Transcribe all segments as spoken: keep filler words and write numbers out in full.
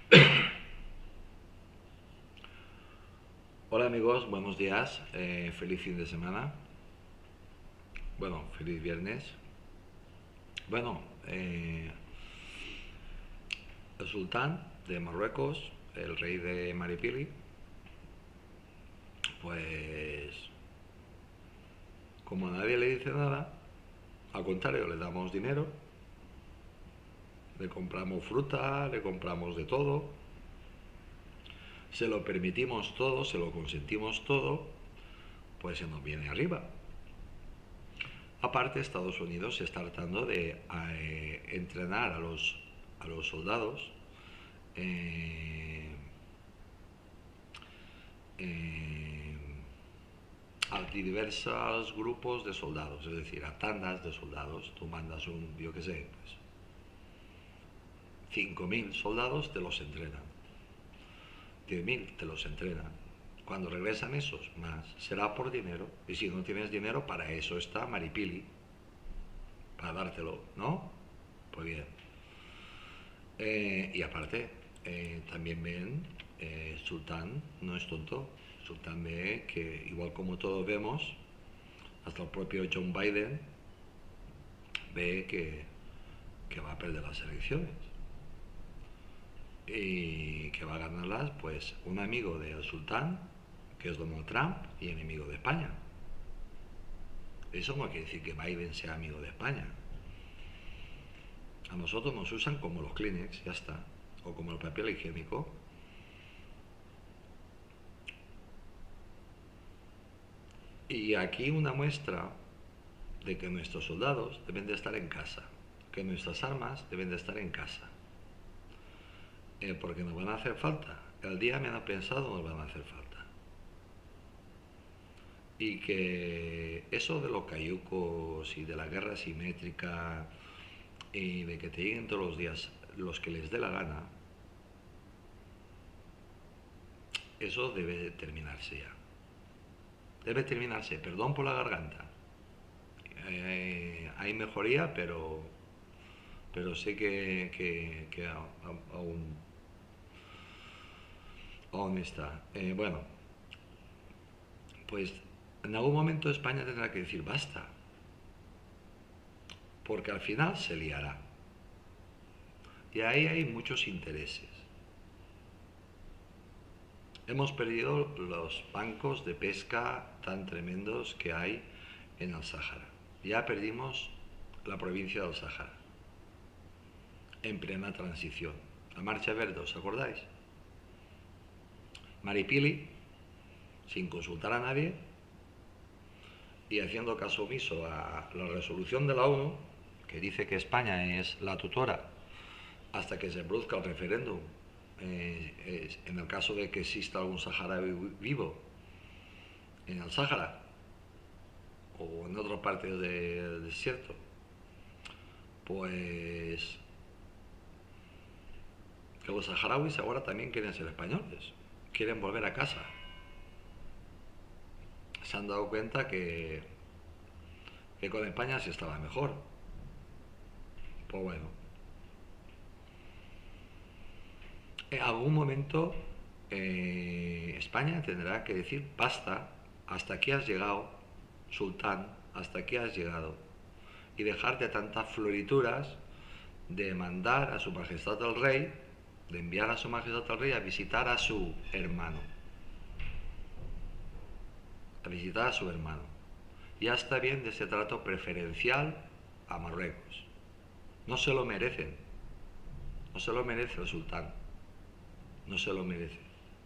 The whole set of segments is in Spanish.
Hola amigos, buenos días, eh, feliz fin de semana, bueno, feliz viernes. Bueno, eh, el sultán de Marruecos, el rey de Maripili, pues como nadie le dice nada, al contrario, le damos dinero, le compramos fruta, le compramos de todo, se lo permitimos todo, se lo consentimos todo, pues se nos viene arriba. Aparte, Estados Unidos se está tratando de eh, entrenar a los, a los soldados eh, eh, a diversos grupos de soldados, es decir, a tandas de soldados. Tú mandas un, yo qué sé, pues cinco mil soldados, te los entrenan. diez mil te los entrenan. Cuando regresan esos más, será por dinero. Y si no tienes dinero, para eso está Maripili, para dártelo, ¿no? Pues bien. Eh, y aparte, eh, también ven, eh, Sultán no es tonto. Sultán ve que, igual como todos vemos, hasta el propio John Biden ve que, que va a perder las elecciones y que va a ganarlas, pues, un amigo del Sultán, que es Donald Trump, y enemigo de España. Eso no quiere decir que Biden sea amigo de España. A nosotros nos usan como los Kleenex, ya está, o como el papel higiénico. Y aquí una muestra de que nuestros soldados deben de estar en casa, que nuestras armas deben de estar en casa, eh, porque nos van a hacer falta. El día menos pensado nos van a hacer falta. Y que eso de los cayucos y de la guerra simétrica y de que te lleguen todos los días los que les dé la gana, eso debe terminarse ya. Debe terminarse, perdón por la garganta. Eh, hay mejoría, pero, pero sé que, que, que aún, aún está. Eh, bueno, pues en algún momento España tendrá que decir basta, porque al final se liará. Y ahí hay muchos intereses. Hemos perdido los bancos de pesca tan tremendos que hay en el Sáhara. Ya perdimos la provincia del Sáhara, en plena transición. La Marcha Verde, ¿os acordáis? Maripili, sin consultar a nadie y haciendo caso omiso a la resolución de la ONU, que dice que España es la tutora hasta que se produzca el referéndum, eh, en el caso de que exista algún saharaui vivo en el Sáhara o en otra parte del desierto, pues que los saharauis ahora también quieren ser españoles, quieren volver a casa. Se han dado cuenta que, que con España sí estaba mejor. Pues bueno, en algún momento eh, España tendrá que decir basta, hasta aquí has llegado, sultán, hasta aquí has llegado, y dejar de tantas florituras de mandar a su majestad el rey, de enviar a su majestad el rey a visitar a su hermano, a visitar a su hermano. Ya está bien de ese trato preferencial a Marruecos. No se lo merecen, no se lo merece el sultán, no se lo merece.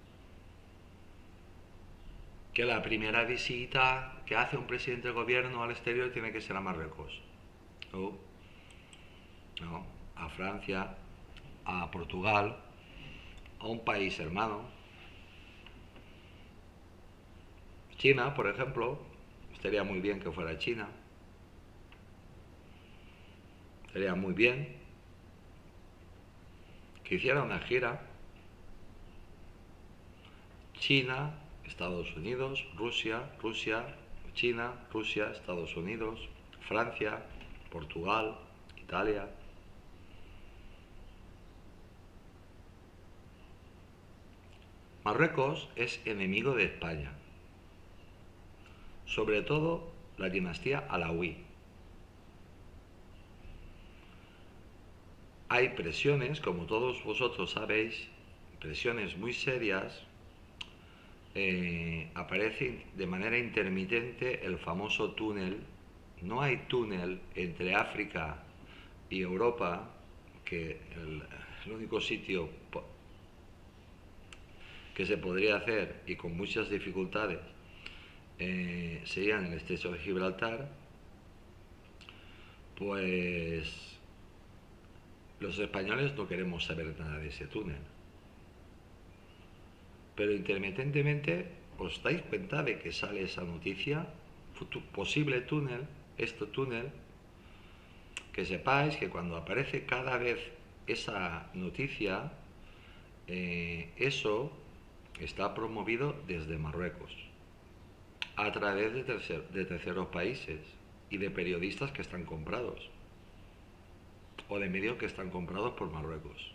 Que la primera visita que hace un presidente del gobierno al exterior tiene que ser a Marruecos. No, no, a Francia, a Portugal, a un país hermano. China, por ejemplo, estaría muy bien que fuera China. Estaría muy bien que hiciera una gira China, Estados Unidos, Rusia, Rusia, China, Rusia, Estados Unidos, Francia, Portugal, Italia. Marruecos es enemigo de España, sobre todo la dinastía alauí. Hay presiones, como todos vosotros sabéis, presiones muy serias. Eh, aparece de manera intermitente el famoso túnel. No hay túnel entre África y Europa, que el, el único sitio que se podría hacer, y con muchas dificultades, eh, sería en el estrecho de Gibraltar. Pues los españoles no queremos saber nada de ese túnel. Pero intermitentemente os dais cuenta de que sale esa noticia, posible túnel, este túnel, que sepáis que cuando aparece cada vez esa noticia, eh, eso está promovido desde Marruecos, a través de, tercer, de terceros países y de periodistas que están comprados, o de medios que están comprados por Marruecos.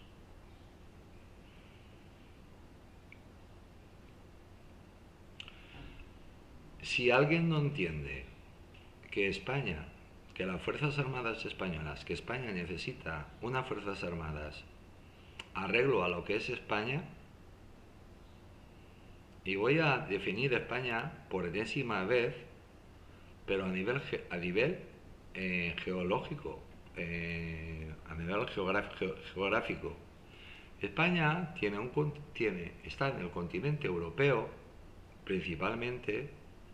Si alguien no entiende que España, que las Fuerzas Armadas españolas, que España necesita unas Fuerzas Armadas arreglo a lo que es España, y voy a definir España por enésima vez, pero a nivel, a nivel eh, geológico, eh, a nivel geográfico. España tiene un, tiene, está en el continente europeo, principalmente,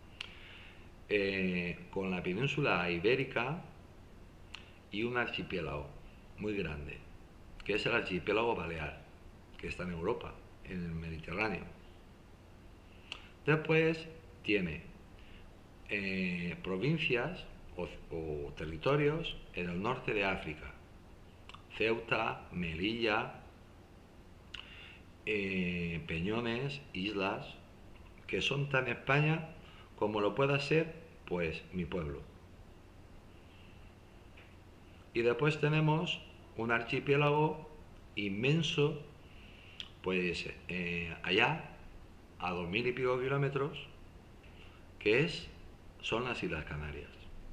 eh, con la península ibérica y un archipiélago muy grande, que es el archipiélago balear, que está en Europa, en el Mediterráneo. Después tiene eh, provincias o, o territorios en el norte de África, Ceuta, Melilla, eh, Peñones, islas, que son tan España como lo pueda ser, pues, mi pueblo. Y después tenemos un archipiélago inmenso, pues, eh, allá, a dos mil y pico kilómetros, que es, son las Islas Canarias.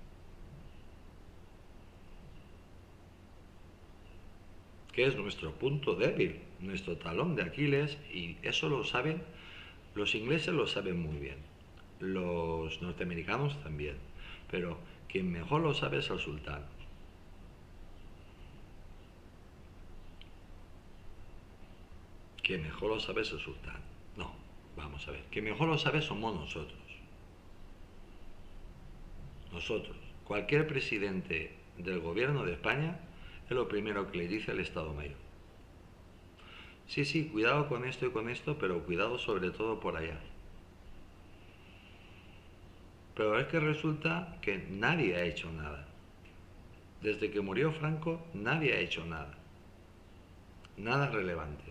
Que es nuestro punto débil, nuestro talón de Aquiles, y eso lo saben, los ingleses lo saben muy bien, los norteamericanos también, pero quien mejor lo sabe es el sultán. Quien mejor lo sabe es el sultán. No, vamos a ver, quien mejor lo sabe somos nosotros. Nosotros. Cualquier presidente del gobierno de España es lo primero que le dice al Estado Mayor. Sí, sí, cuidado con esto y con esto, pero cuidado sobre todo por allá. Pero es que resulta que nadie ha hecho nada. Desde que murió Franco, nadie ha hecho nada. Nada relevante.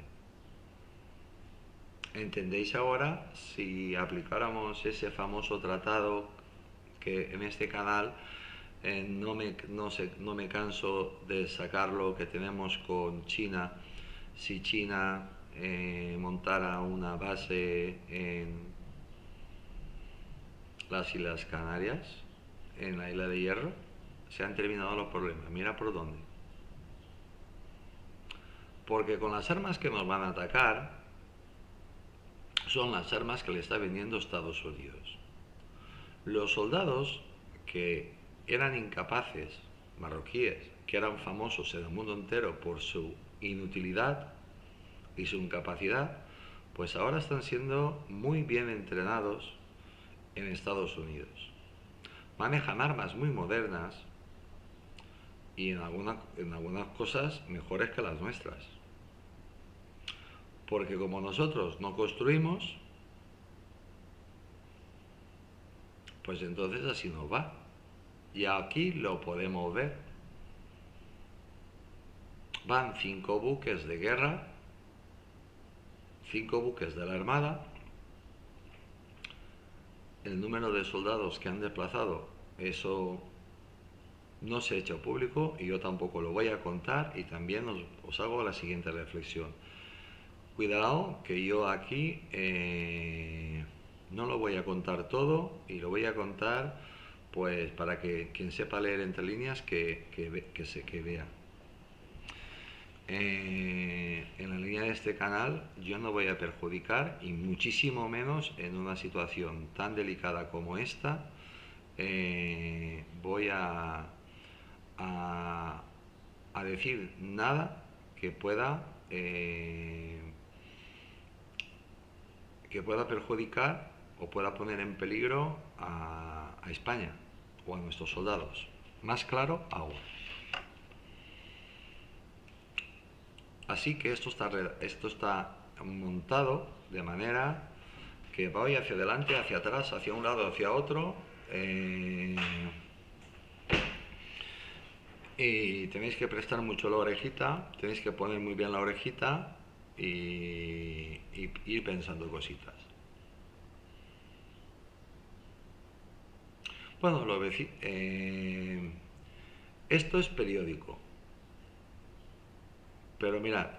¿Entendéis ahora? Si aplicáramos ese famoso tratado que en este canal eh, no, me, no, sé, no me canso de sacarlo, que tenemos con China. Si China eh, montara una base en las Islas Canarias, en la isla de Hierro, se han terminado los problemas. Mira por dónde. Porque con las armas que nos van a atacar son las armas que le está vendiendo Estados Unidos. Los soldados que eran incapaces, marroquíes, que eran famosos en el mundo entero por su inutilidad y su incapacidad, pues ahora están siendo muy bien entrenados en Estados Unidos. Manejan armas muy modernas y en, alguna, en algunas cosas mejores que las nuestras. Porque como nosotros no construimos, pues entonces así nos va. Y aquí lo podemos ver. Van cinco buques de guerra, cinco buques de la Armada. El número de soldados que han desplazado, eso no se ha hecho público y yo tampoco lo voy a contar, y también os, os hago la siguiente reflexión. Cuidado, que yo aquí eh, no lo voy a contar todo y lo voy a contar pues para que quien sepa leer entre líneas que, que, ve- que se, que vea. Eh, en la línea de este canal yo no voy a perjudicar y muchísimo menos en una situación tan delicada como esta eh, voy a, a, a decir nada que pueda eh, que pueda perjudicar o pueda poner en peligro a, a España o a nuestros soldados. Más claro aún. Así que esto está, esto está montado de manera que voy hacia adelante, hacia atrás, hacia un lado, hacia otro. Eh, y tenéis que prestar mucho la orejita, tenéis que poner muy bien la orejita y, y ir pensando cositas. Bueno, lo veci- eh, esto es periódico, pero mirad,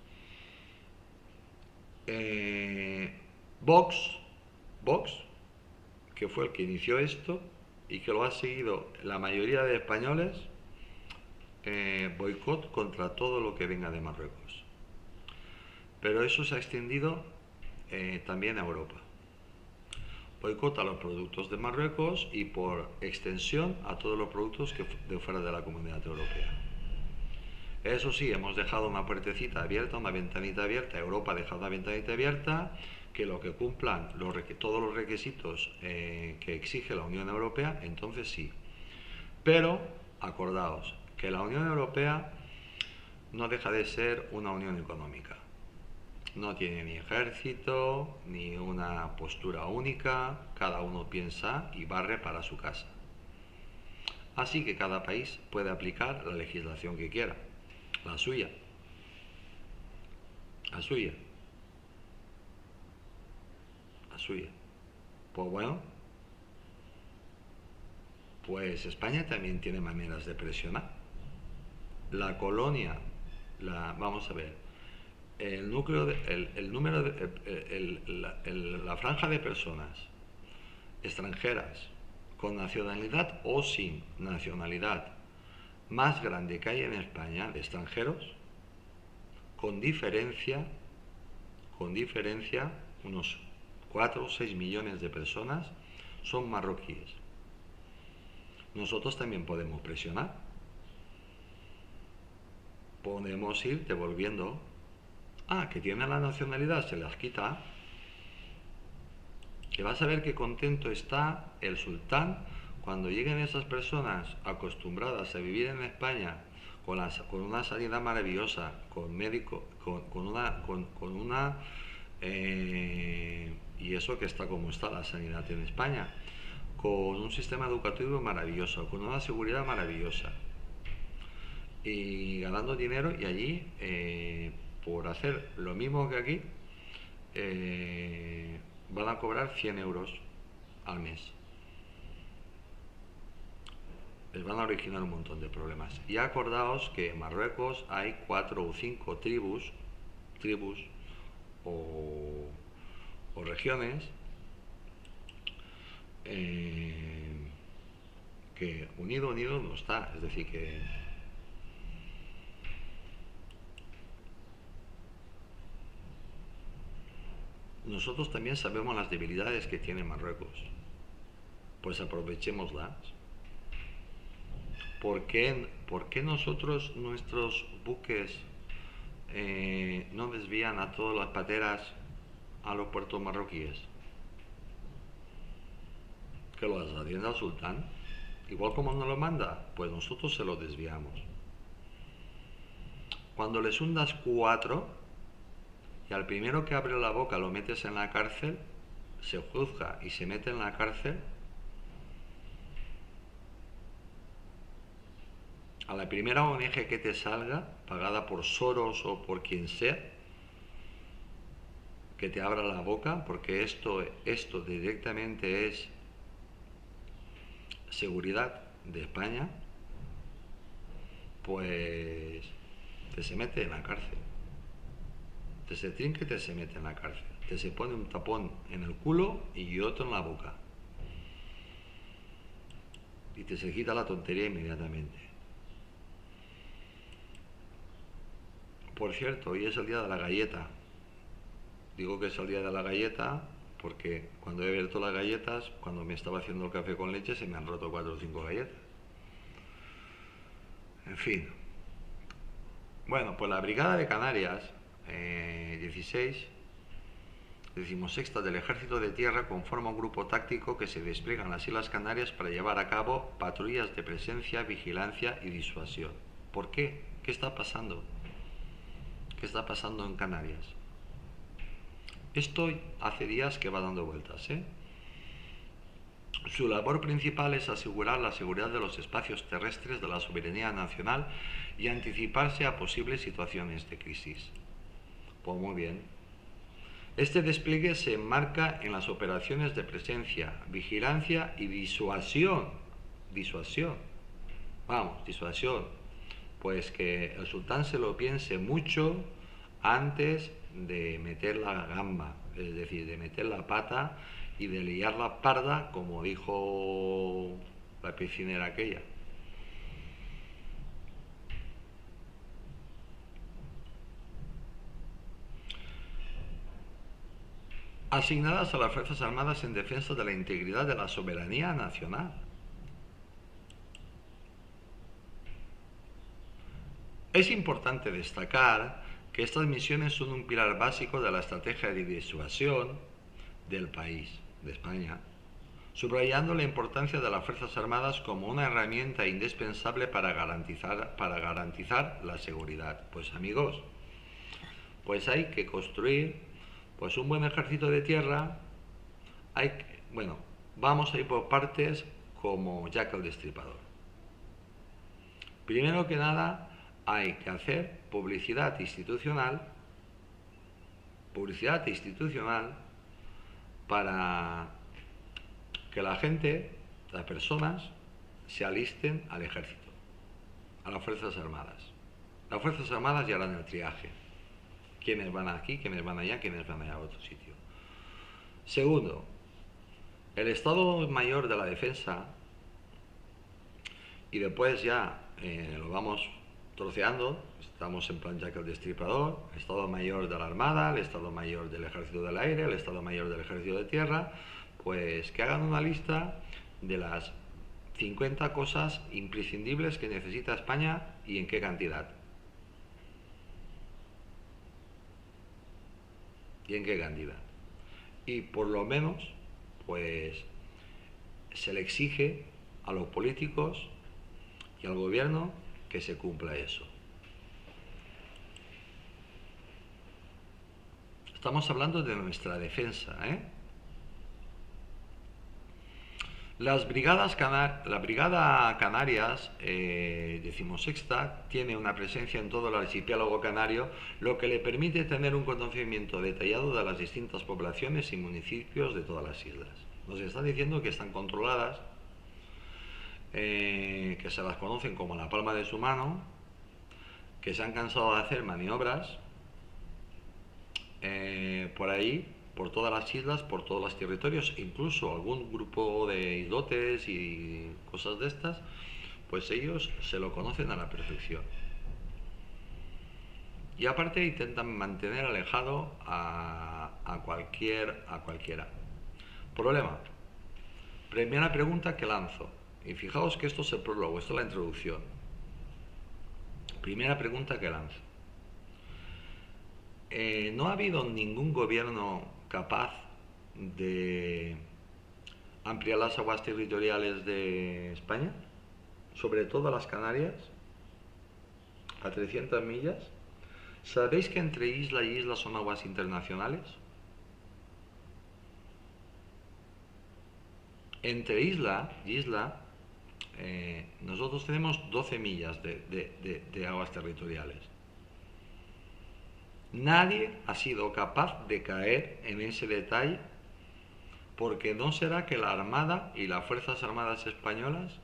eh, Vox, Vox, que fue el que inició esto y que lo ha seguido la mayoría de españoles, eh, boicot contra todo lo que venga de Marruecos. Pero eso se ha extendido eh, también a Europa. Boicot a los productos de Marruecos y por extensión a todos los productos que de fuera de la Comunidad Europea. Eso sí, hemos dejado una puertecita abierta, una ventanita abierta, Europa ha dejado una ventanita abierta, que lo que cumplan los, todos los requisitos eh, que exige la Unión Europea, entonces sí. Pero, acordaos, que la Unión Europea no deja de ser una unión económica. No tiene ni ejército, ni una postura única, cada uno piensa y barre para su casa. Así que cada país puede aplicar la legislación que quiera, la suya, la suya, la suya. Pues bueno, pues España también tiene maneras de presionar. La colonia, la, vamos a ver, el núcleo, de, el, el número, de, el, el, la, el, la franja de personas extranjeras con nacionalidad o sin nacionalidad más grande que hay en España de extranjeros, con diferencia, con diferencia, unos cuatro o seis millones de personas son marroquíes. Nosotros también podemos presionar. Podemos ir devolviendo. Ah, que tienen la nacionalidad, se las quita. Que vas a ver qué contento está el sultán cuando lleguen esas personas acostumbradas a vivir en España con, la, con una sanidad maravillosa, con médico, con, con una, con, con una eh, y eso que está como está la sanidad en España, con un sistema educativo maravilloso, con una seguridad maravillosa y ganando dinero y allí eh, por hacer lo mismo que aquí eh, van a cobrar cien euros al mes. Les van a originar un montón de problemas. Y acordaos que en Marruecos hay cuatro o cinco tribus, tribus o, o regiones eh, que unido unido no está. Es decir que nosotros también sabemos las debilidades que tiene Marruecos. Pues aprovechémoslas. ¿Por qué, por qué nosotros, nuestros buques, eh, no desvían a todas las pateras a los puertos marroquíes? Que lo atienda el sultán. Igual como nos lo manda, pues nosotros se lo desviamos. Cuando les hundas cuatro y al primero que abre la boca lo metes en la cárcel, se juzga y se mete en la cárcel, a la primera O N G que te salga, pagada por Soros o por quien sea, que te abra la boca, porque esto, esto directamente es seguridad de España, pues te se mete en la cárcel. te se trinca y te se mete en la cárcel. Te se pone un tapón en el culo y otro en la boca. Y te se quita la tontería inmediatamente. Por cierto, hoy es el día de la galleta. Digo que es el día de la galleta porque cuando he abierto las galletas, cuando me estaba haciendo el café con leche, se me han roto cuatro o cinco galletas. En fin. Bueno, pues la Brigada de Canarias, eh, dieciséis, decimosexta del Ejército de Tierra, conforma un grupo táctico que se despliega en las Islas Canarias para llevar a cabo patrullas de presencia, vigilancia y disuasión. ¿Por qué? ¿Qué está pasando? ¿Qué está pasando en Canarias? Esto hace días que va dando vueltas, ¿eh? Su labor principal es asegurar la seguridad de los espacios terrestres de la soberanía nacional y anticiparse a posibles situaciones de crisis. Pues muy bien. Este despliegue se enmarca en las operaciones de presencia, vigilancia y disuasión. Disuasión. Vamos, disuasión. Pues que el sultán se lo piense mucho antes de meter la gamba, es decir, de meter la pata y de liar la parda, como dijo la piscinera aquella. Asignadas a las Fuerzas Armadas en defensa de la integridad de la soberanía nacional. Es importante destacar que estas misiones son un pilar básico de la estrategia de disuasión del país, de España, subrayando la importancia de las Fuerzas Armadas como una herramienta indispensable para garantizar, para garantizar la seguridad. Pues amigos, pues hay que construir pues un buen ejército de tierra. Hay que, bueno, vamos a ir por partes como Jack el Destripador. Primero que nada, hay que hacer publicidad institucional, publicidad institucional para que la gente, las personas, se alisten al ejército, a las Fuerzas Armadas. Las Fuerzas Armadas ya harán el triaje. Quiénes van aquí, quiénes van allá, quiénes van allá a otro sitio. Segundo, el Estado Mayor de la Defensa, y después ya eh, lo vamos troceando, estamos en plan Jack el Destripador, el Estado Mayor de la Armada, el Estado Mayor del Ejército del Aire, el Estado Mayor del Ejército de Tierra, pues que hagan una lista de las cincuenta cosas imprescindibles que necesita España y en qué cantidad. ¿Y en qué cantidad? Y por lo menos, pues, se le exige a los políticos y al gobierno que se cumpla eso. Estamos hablando de nuestra defensa, ¿eh? Las brigadas Canar la Brigada Canarias, eh, decimosexta, tiene una presencia en todo el archipiélago canario, lo que le permite tener un conocimiento detallado de las distintas poblaciones y municipios de todas las islas. Nos están diciendo que están controladas, eh, que se las conocen como la palma de su mano, que se han cansado de hacer maniobras eh, por ahí, por todas las islas, por todos los territorios, incluso algún grupo de islotes y cosas de estas, pues ellos se lo conocen a la perfección. Y aparte intentan mantener alejado a, a, cualquier, a cualquiera. Problema. Primera pregunta que lanzo. Y fijaos que esto es el prólogo, esto es la introducción. Primera pregunta que lanzo. Eh, ¿No ha habido ningún gobierno capaz de ampliar las aguas territoriales de España, sobre todo las Canarias, a trescientas millas? ¿Sabéis que entre isla y isla son aguas internacionales? Entre isla y isla, eh, nosotros tenemos doce millas de, de, de, de aguas territoriales. Nadie ha sido capaz de caer en ese detalle, porque no será que la Armada y las Fuerzas Armadas Españolas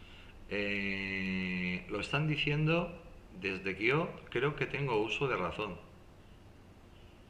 eh, lo están diciendo desde que yo creo que tengo uso de razón.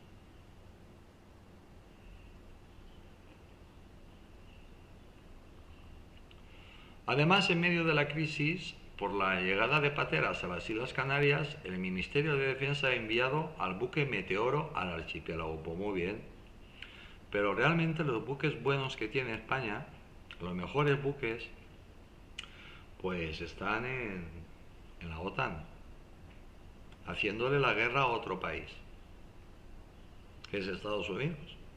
Además, en medio de la crisis, por la llegada de pateras a las Islas Canarias, el Ministerio de Defensa ha enviado al buque Meteoro al archipiélago. Pues muy bien. Pero realmente los buques buenos que tiene España, los mejores buques, pues están en, en la OTAN, haciéndole la guerra a otro país, que es Estados Unidos.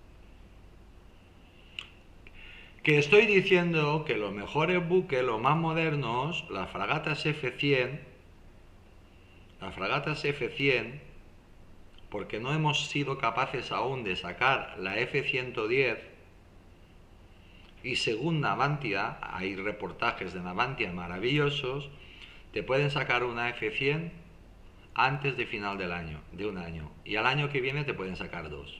Que estoy diciendo que los mejores buques, los más modernos, las fragatas F cien, las fragatas F cien, porque no hemos sido capaces aún de sacar la F ciento diez, y según Navantia, hay reportajes de Navantia maravillosos, te pueden sacar una F cien antes de final del año, de un año, y al año que viene te pueden sacar dos.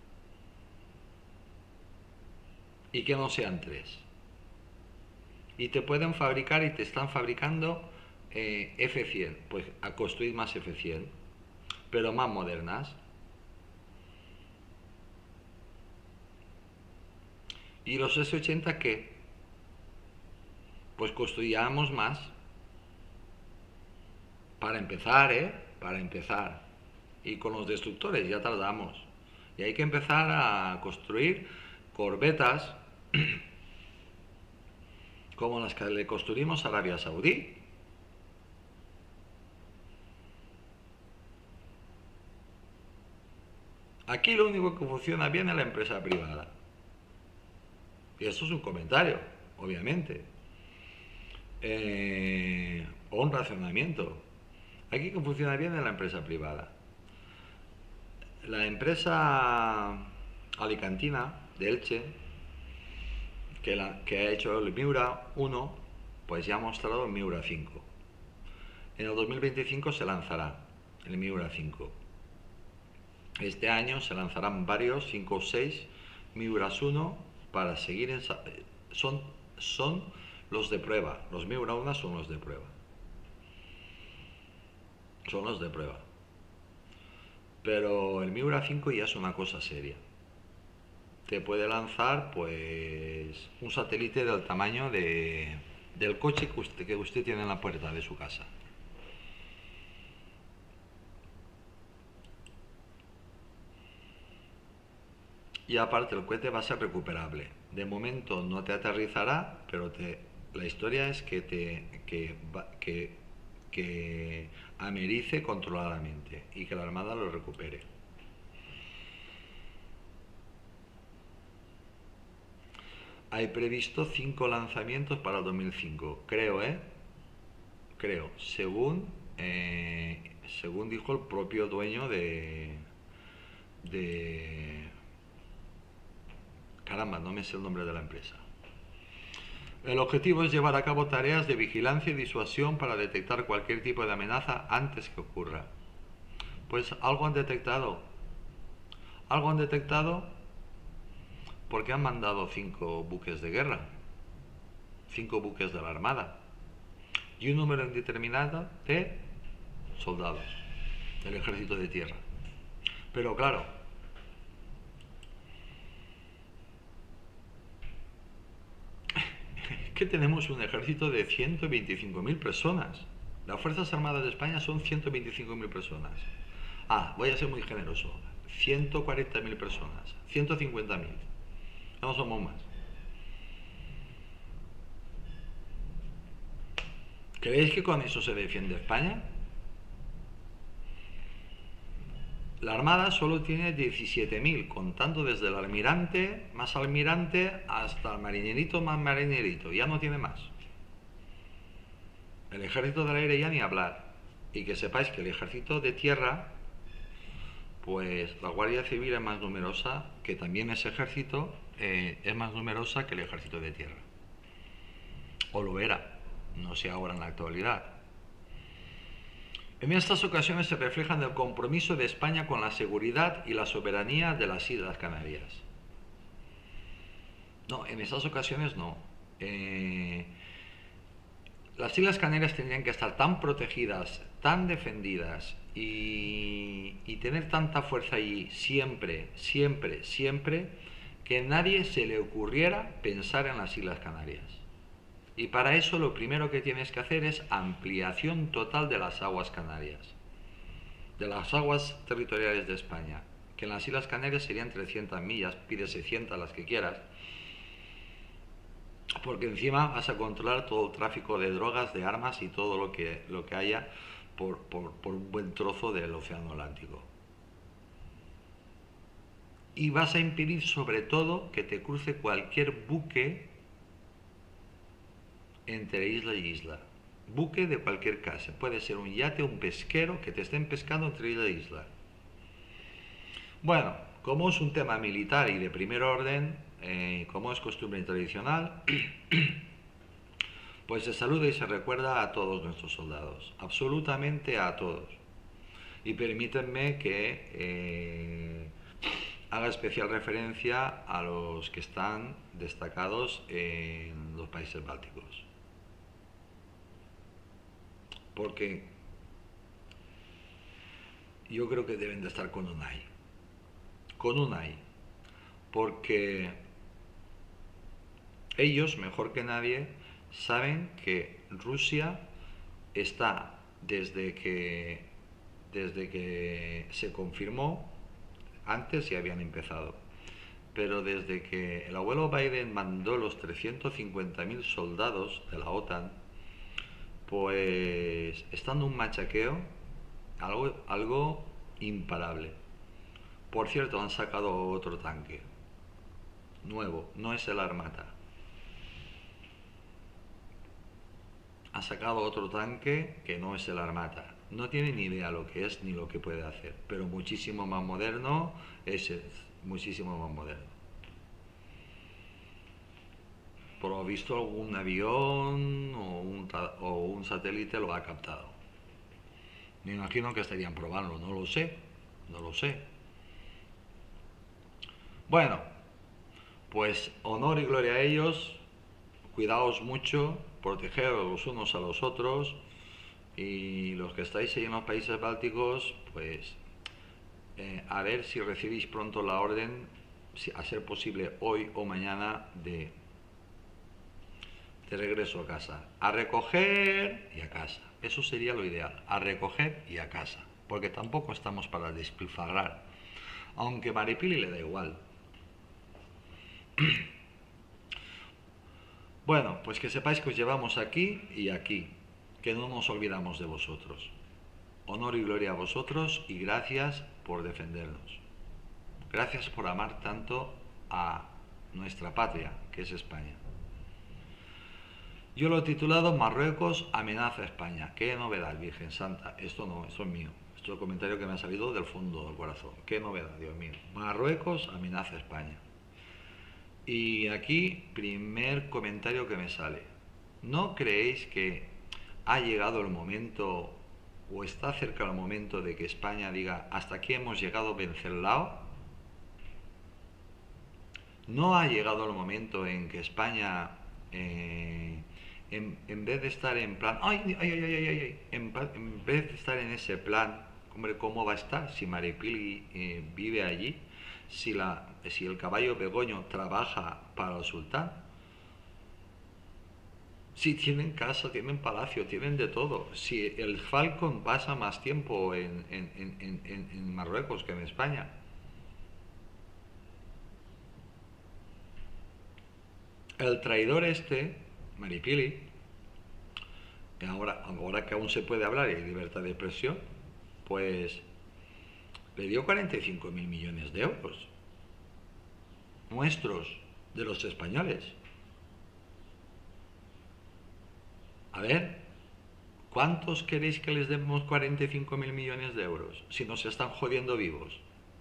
Y que no sean tres. Y te pueden fabricar y te están fabricando eh, F cien, pues a construir más F cien, pero más modernas. ¿Y los S ochenta qué? Pues construíamos más. Para empezar, ¿eh? Para empezar. Y con los destructores ya tardamos. Y hay que empezar a construir corbetas como las que le construimos a Arabia Saudí. Aquí lo único que funciona bien es la empresa privada. Y eso es un comentario, obviamente. Eh, o un razonamiento. Aquí que funciona bien es la empresa privada. La empresa alicantina de Elche, que, la, que ha hecho el Miura uno, pues ya ha mostrado el Miura cinco. En el dos mil veinticinco se lanzará el Miura cinco. Este año se lanzarán varios, cinco o seis Miuras uno para seguir en... Son, son los de prueba. Los Miura uno son los de prueba. Son los de prueba. Pero el Miura cinco ya es una cosa seria. Te puede lanzar pues un satélite del tamaño de, del coche que usted, que usted tiene en la puerta de su casa. Y aparte el cohete va a ser recuperable. De momento no te aterrizará, pero te, la historia es que te que, que, que americe controladamente y que la Armada lo recupere. Hay previsto cinco lanzamientos para el dos mil cinco, creo, ¿eh? Creo, según eh, según dijo el propio dueño de de caramba, no me sé el nombre de la empresa. El objetivo es llevar a cabo tareas de vigilancia y disuasión para detectar cualquier tipo de amenaza antes que ocurra. Pues algo han detectado. Algo han detectado porque han mandado cinco buques de guerra, cinco buques de la Armada y un número indeterminado de soldados del Ejército de Tierra. Pero claro, que tenemos un ejército de ciento veinticinco mil personas. Las Fuerzas Armadas de España son ciento veinticinco mil personas. Ah, voy a ser muy generoso. ciento cuarenta mil personas. ciento cincuenta mil. No somos más. ¿Creéis que con eso se defiende España? La Armada solo tiene diecisiete mil, contando desde el almirante, más almirante, hasta el marinerito, más marinerito. Ya no tiene más. El ejército del aire ya ni hablar. Y que sepáis que el ejército de tierra, pues la Guardia Civil es más numerosa, que también ese ejército eh, es más numerosa que el ejército de tierra. O lo era, no sé ahora en la actualidad. En estas ocasiones se reflejan el compromiso de España con la seguridad y la soberanía de las Islas Canarias. No, en esas ocasiones no. Eh, las Islas Canarias tendrían que estar tan protegidas, tan defendidas y, y tener tanta fuerza allí siempre, siempre, siempre, que a nadie se le ocurriera pensar en las Islas Canarias. Y para eso lo primero que tienes que hacer es ampliación total de las aguas canarias, de las aguas territoriales de España, que en las Islas Canarias serían trescientas millas, pide seiscientas, las que quieras, porque encima vas a controlar todo el tráfico de drogas, de armas y todo lo que, lo que haya por, por, por un buen trozo del Océano Atlántico. Y vas a impedir sobre todo que te cruce cualquier buque entre isla y isla. Buque de cualquier clase, puede ser un yate o un pesquero que te estén pescando entre isla e isla. Bueno, como es un tema militar y de primer orden, eh, como es costumbre tradicional, pues se saluda y se recuerda a todos nuestros soldados, absolutamente a todos. Y permítanme que eh, haga especial referencia a los que están destacados en los países bálticos. Porque yo creo que deben de estar con UNAI. Con UNAI. Porque ellos, mejor que nadie, saben que Rusia está desde que, desde que se confirmó, antes ya habían empezado, pero desde que el abuelo Biden mandó los trescientos cincuenta mil soldados de la OTAN, pues están un machaqueo, algo, algo imparable. Por cierto, han sacado otro tanque nuevo, no es el Armata. Ha sacado otro tanque que no es el Armata. No tiene ni idea lo que es ni lo que puede hacer, pero muchísimo más moderno, ese es muchísimo más moderno. Por lo visto algún avión o un, o un satélite lo ha captado. Me imagino que estarían probando, no lo sé, no lo sé. Bueno, pues honor y gloria a ellos, cuidaos mucho, protegeros los unos a los otros, y los que estáis ahí en los países bálticos, pues eh, a ver si recibís pronto la orden, si, a ser posible hoy o mañana, de, de regreso a casa. A recoger y a casa. Eso sería lo ideal, a recoger y a casa, porque tampoco estamos para despilfarrar, aunque Maripili le da igual. Bueno, pues que sepáis que os llevamos aquí y aquí, que no nos olvidamos de vosotros. Honor y gloria a vosotros y gracias por defendernos. Gracias por amar tanto a nuestra patria, que es España. Yo lo he titulado Marruecos amenaza a España. Qué novedad, Virgen Santa. Esto no, esto es mío. Esto es el comentario que me ha salido del fondo del corazón. Qué novedad, Dios mío. Marruecos amenaza a España. Y aquí, primer comentario que me sale. ¿No creéis que ha llegado el momento, o está cerca el momento, de que España diga, hasta aquí hemos llegado, Vencerlao? ¿No ha llegado el momento en que España, eh, en, en vez de estar en plan, ay, ay, ay, ay, ay, ay, en, en vez de estar en ese plan, hombre, ¿cómo va a estar si Maripili eh, vive allí? Si, la, si el caballo Begoño trabaja para el sultán, si tienen casa, tienen palacio, tienen de todo, si el Falcon pasa más tiempo en, en, en, en, en Marruecos que en España. El traidor este, Maripili, ahora, ahora que aún se puede hablar y hay libertad de expresión, pues le dio cuarenta y cinco mil millones de euros nuestros, de los españoles. A ver, ¿cuántos queréis que les demos cuarenta y cinco mil millones de euros si nos están jodiendo vivos?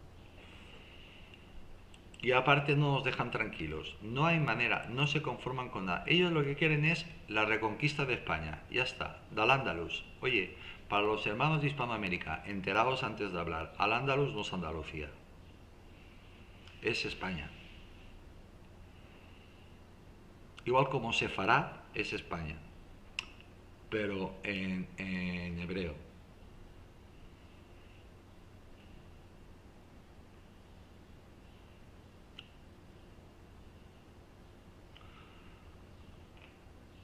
Y aparte no nos dejan tranquilos, no hay manera, no se conforman con nada. Ellos lo que quieren es la reconquista de España, ya está, del Andalus. Oye, para los hermanos de Hispanoamérica, enteraos antes de hablar, al Andalus no es Andalucía, es España. Igual como Sefará es España, pero en, en hebreo.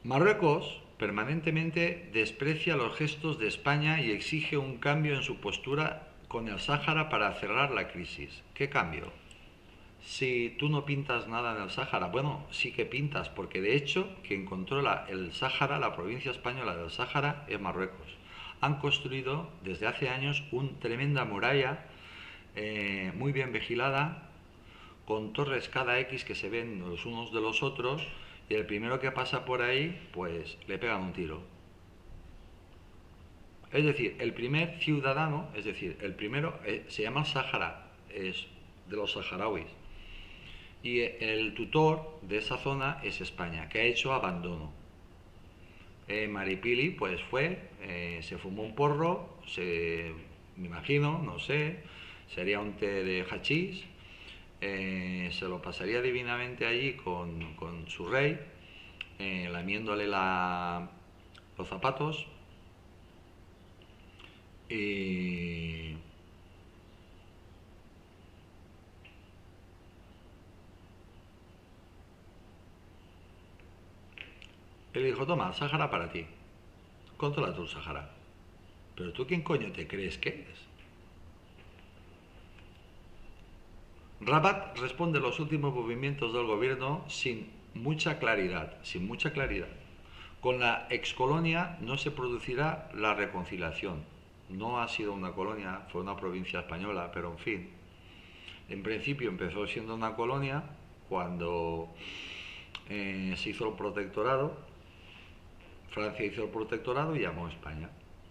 Marruecos permanentemente desprecia los gestos de España y exige un cambio en su postura con el Sáhara para cerrar la crisis. ¿Qué cambio? Si tú no pintas nada en el Sáhara, bueno, sí que pintas, porque de hecho quien controla el Sáhara, la provincia española del Sáhara, es Marruecos. Han construido desde hace años una tremenda muralla eh, muy bien vigilada, con torres cada X que se ven los unos de los otros, y el primero que pasa por ahí, pues le pegan un tiro. Es decir, el primer ciudadano, es decir, el primero, eh, se llama el Sáhara, es de los saharauis, y el tutor de esa zona es España, que ha hecho abandono. Eh, Maripili pues fue, eh, se fumó un porro, se, me imagino, no sé, sería un té de hachís, eh, se lo pasaría divinamente allí con, con su rey, eh, lamiéndole la, los zapatos y... Él dijo, toma, el Sáhara para ti, controla tú el Sáhara. Pero tú, ¿quién coño te crees que eres? Rabat responde a los últimos movimientos del gobierno sin mucha claridad, sin mucha claridad. Con la excolonia no se producirá la reconciliación. No ha sido una colonia, fue una provincia española, pero en fin. En principio empezó siendo una colonia cuando eh, se hizo el protectorado. Francia hizo el protectorado y llamó a España.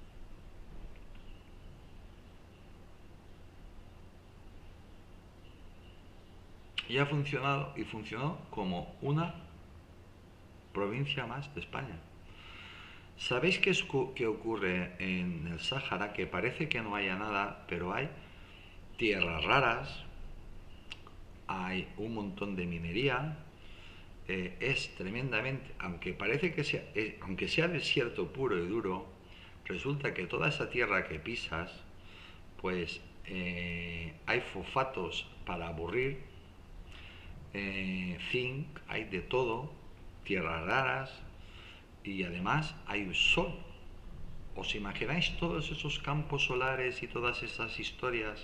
Y ha funcionado y funcionó como una provincia más de España. ¿Sabéis qué, es, qué ocurre en el Sáhara? Que parece que no haya nada, pero hay tierras raras, hay un montón de minería, eh, es tremendamente, aunque parece que sea, eh, aunque sea desierto puro y duro, resulta que toda esa tierra que pisas, pues eh, hay fosfatos para aburrir, eh, zinc, hay de todo, tierras raras y además hay un sol. ¿Os imagináis todos esos campos solares y todas esas historias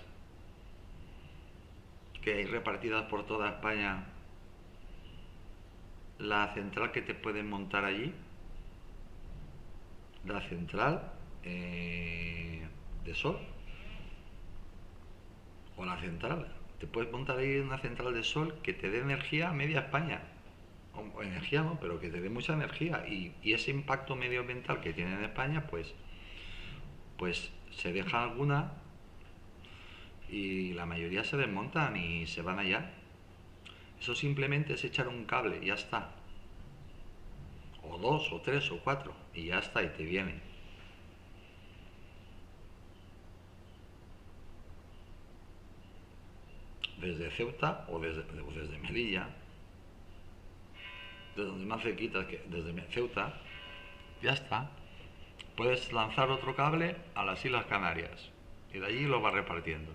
que hay repartidas por toda España? La central que te pueden montar allí, la central eh, de sol, o la central, te puedes montar ahí una central de sol que te dé energía a media España, o, o energía no, pero que te dé mucha energía, y, y ese impacto medioambiental que tiene en España, pues, pues se deja alguna y la mayoría se desmontan y se van allá. Eso simplemente es echar un cable y ya está. O dos, o tres, o cuatro, y ya está, y te viene. Desde Ceuta o desde, o desde Melilla, desde donde más cerquita, que desde Ceuta, ya está. Puedes lanzar otro cable a las Islas Canarias y de allí lo vas repartiendo.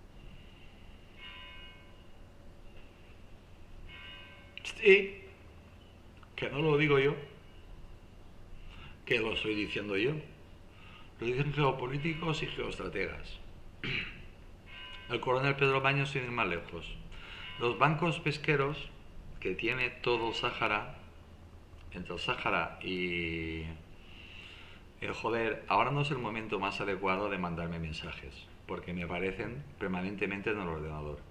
Sí, que no lo digo yo, que lo estoy diciendo yo. Lo dicen geopolíticos y geoestrategas. El coronel Pedro Baños, sin ir más lejos. Los bancos pesqueros que tiene todo el Sáhara, entre el Sáhara y... Eh, joder, ahora no es el momento más adecuado de mandarme mensajes, porque me aparecen permanentemente en el ordenador.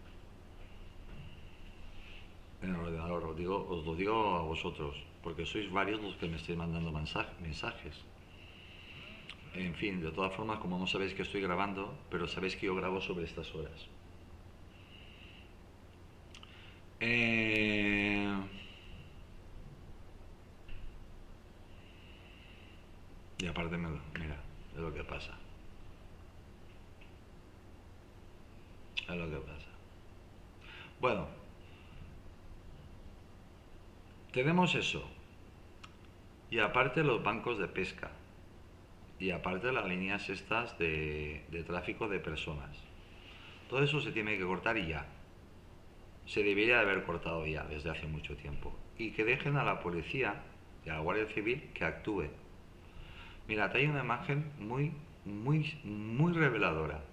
En el ordenador, os, digo, os lo digo a vosotros, porque sois varios los que me estáis mandando mensajes. En fin, de todas formas, como no sabéis que estoy grabando, pero sabéis que yo grabo sobre estas horas. Eh... Y aparte, mira, es lo que pasa. Es lo que pasa. Bueno, tenemos eso. Y aparte los bancos de pesca. Y aparte las líneas estas de, de tráfico de personas. Todo eso se tiene que cortar y ya. Se debería de haber cortado ya desde hace mucho tiempo. Y que dejen a la policía y a la Guardia Civil que actúe. Mirad, hay una imagen muy, muy, muy reveladora.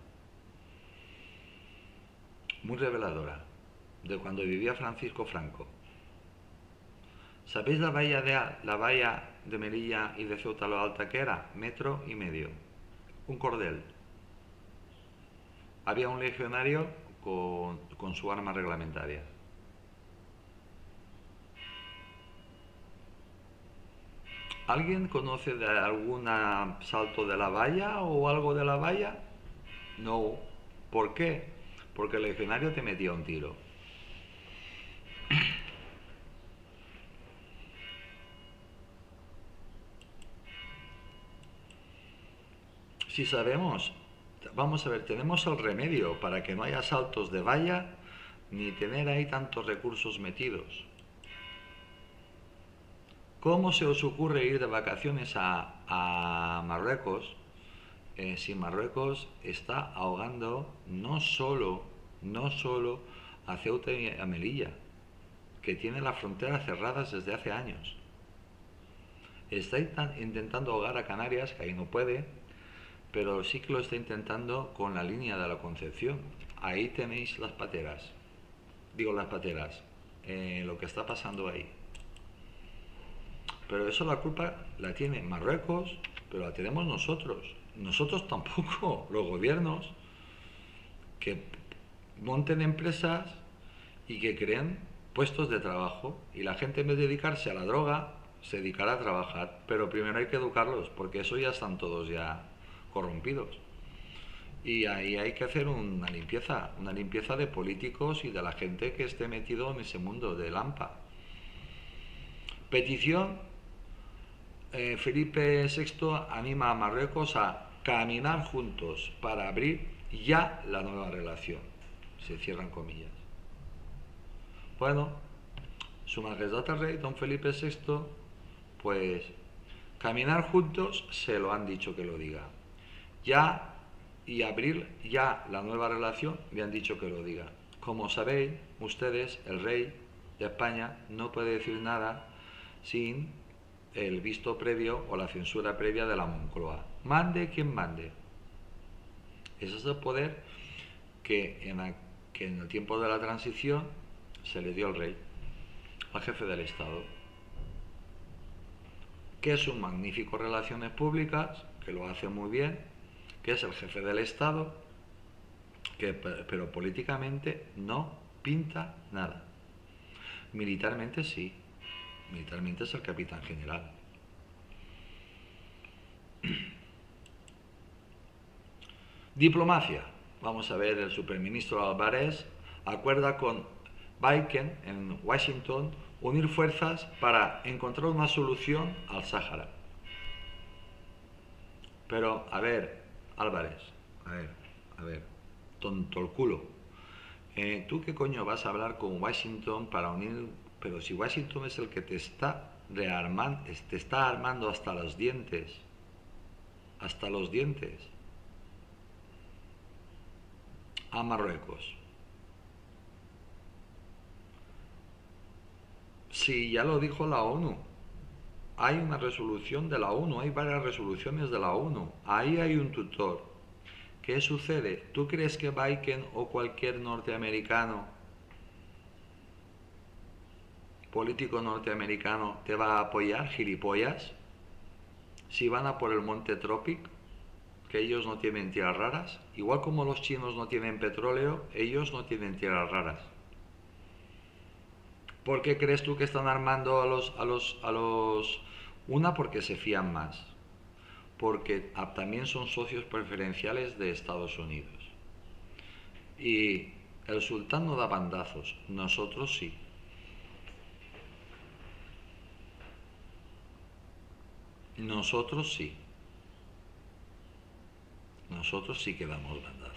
Muy reveladora. De cuando vivía Francisco Franco. ¿Sabéis la valla de, la valla de Melilla y de Ceuta lo alta que era? Metro y medio. Un cordel. Había un legionario con, con su arma reglamentaria. ¿Alguien conoce de algún salto de la valla o algo de la valla? No. ¿Por qué? Porque el legionario te metía un tiro. Si sabemos, vamos a ver, tenemos el remedio para que no haya saltos de valla ni tener ahí tantos recursos metidos. ¿Cómo se os ocurre ir de vacaciones a, a Marruecos eh, si Marruecos está ahogando no solo, no solo a Ceuta y a Melilla, que tiene las fronteras cerradas desde hace años? Está intentando ahogar a Canarias, que ahí no puede, pero sí que lo está intentando con la línea de la Concepción. Ahí tenéis las pateras, digo las pateras, eh, lo que está pasando ahí. Pero eso la culpa la tiene Marruecos, pero la tenemos nosotros. Nosotros tampoco, los gobiernos, que monten empresas y que creen puestos de trabajo. Y la gente, en vez de dedicarse a la droga, se dedicará a trabajar. Pero primero hay que educarlos, porque eso ya están todos ya corrompidos. Y ahí hay que hacer una limpieza, una limpieza de políticos y de la gente que esté metido en ese mundo de Lampa. Petición. Eh, Felipe sexto anima a Marruecos a caminar juntos para abrir ya la nueva relación. Se cierran comillas. Bueno, Su Majestad el Rey, don Felipe sexto, pues caminar juntos se lo han dicho que lo diga. Ya y abrir ya la nueva relación le han dicho que lo diga. Como sabéis, ustedes, el Rey de España no puede decir nada sin el visto previo o la censura previa de la Moncloa. Mande quien mande. Ese es el poder que en, la, que en el tiempo de la transición se le dio al rey, al jefe del Estado, que es un magnífico relaciones públicas, que lo hace muy bien, que es el jefe del Estado, que, pero políticamente no pinta nada. Militarmente sí. Militarmente es el capitán general. Diplomacia. Vamos a ver, el superministro Álvarez acuerda con Biden en Washington unir fuerzas para encontrar una solución al Sáhara. Pero, a ver, Álvarez, a ver, a ver, tonto el culo. Eh, ¿Tú qué coño vas a hablar con Washington para unir? Pero si Washington es el que te está rearmando, te está armando hasta los dientes, hasta los dientes, a Marruecos. Sí, ya lo dijo la ONU. Hay una resolución de la ONU, hay varias resoluciones de la ONU. Ahí hay un tutor. ¿Qué sucede? ¿Tú crees que Biden o cualquier norteamericano, político norteamericano, te va a apoyar, gilipollas? Si van a por el monte Tropic, que ellos no tienen tierras raras, igual como los chinos no tienen petróleo, ellos no tienen tierras raras. ¿Por qué crees tú que están armando a los, a los, a los... Una, porque se fían más, porque también son socios preferenciales de Estados Unidos. Y el sultán no da bandazos, nosotros sí. Nosotros sí. Nosotros sí que damos bandazos.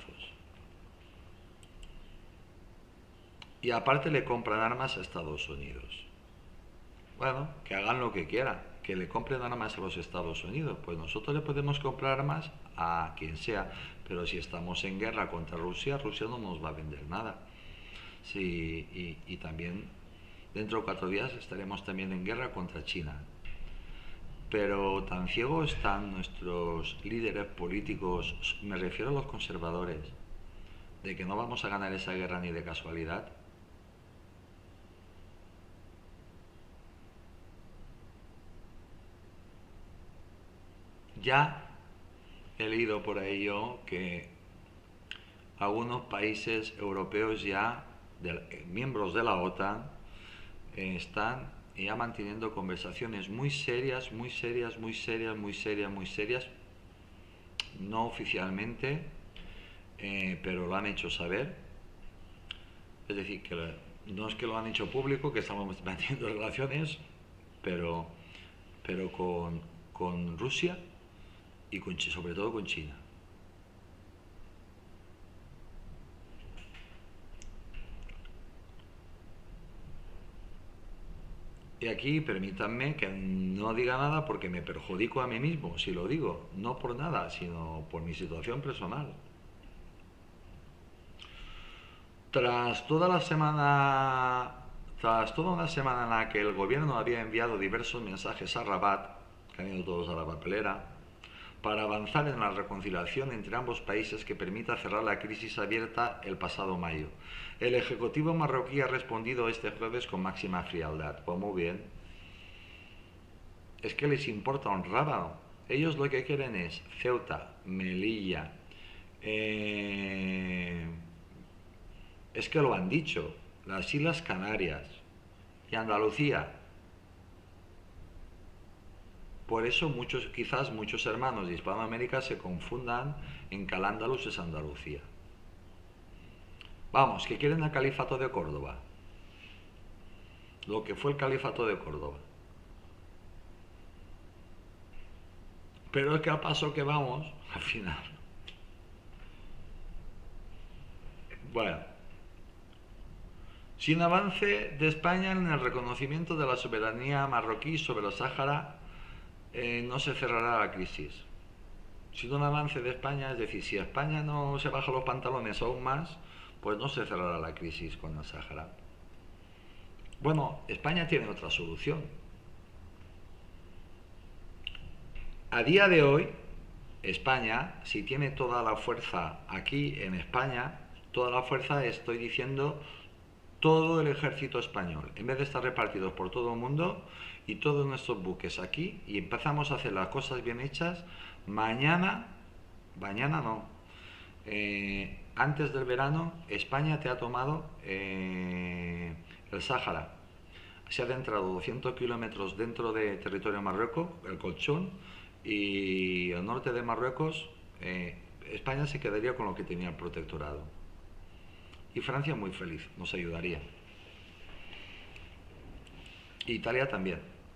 Y aparte le compran armas a Estados Unidos. Bueno, que hagan lo que quieran, que le compren armas a los Estados Unidos. Pues nosotros le podemos comprar armas a quien sea, pero si estamos en guerra contra Rusia, Rusia no nos va a vender nada. Sí, y, y también dentro de cuatro días estaremos también en guerra contra China. Pero tan ciegos están nuestros líderes políticos, me refiero a los conservadores, de que no vamos a ganar esa guerra ni de casualidad. Ya he leído por ahí yo que algunos países europeos ya, de, miembros de la OTAN, eh, están ya manteniendo conversaciones muy serias, muy serias, muy serias, muy serias, muy serias, no oficialmente, eh, pero lo han hecho saber. Es decir, que no es que lo han hecho público, que estamos manteniendo relaciones, pero, pero con, con Rusia y con, sobre todo con China. Y aquí permítanme que no diga nada porque me perjudico a mí mismo, si lo digo, no por nada, sino por mi situación personal. Tras toda la semana, tras toda una semana en la que el gobierno había enviado diversos mensajes a Rabat, que han ido todos a la papelera, para avanzar en la reconciliación entre ambos países que permita cerrar la crisis abierta el pasado mayo. El Ejecutivo marroquí ha respondido este jueves con máxima frialdad. Pues muy bien. Es que les importa un rábano. Ellos lo que quieren es Ceuta, Melilla. Eh, es que lo han dicho. Las Islas Canarias y Andalucía. Por eso muchos, quizás muchos hermanos de Hispanoamérica se confundan en que Al-Ándalus es Andalucía. Vamos, que quieren el califato de Córdoba. Lo que fue el califato de Córdoba. Pero es que al paso que vamos, al final. Bueno. Sin avance de España en el reconocimiento de la soberanía marroquí sobre el Sáhara, eh, no se cerrará la crisis. Sin un avance de España, es decir, si España no se baja los pantalones aún más, pues no se cerrará la crisis con el Sáhara. Bueno, España tiene otra solución. A día de hoy, España, si tiene toda la fuerza aquí en España, toda la fuerza, estoy diciendo, todo el ejército español, en vez de estar repartidos por todo el mundo y todos nuestros buques aquí, y empezamos a hacer las cosas bien hechas, mañana, mañana no, eh, antes del verano, España te ha tomado eh, el Sáhara. Se ha adentrado doscientos kilómetros dentro de territorio Marruecos, el colchón, y al norte de Marruecos, eh, España se quedaría con lo que tenía el protectorado. Y Francia muy feliz, nos ayudaría. Italia también.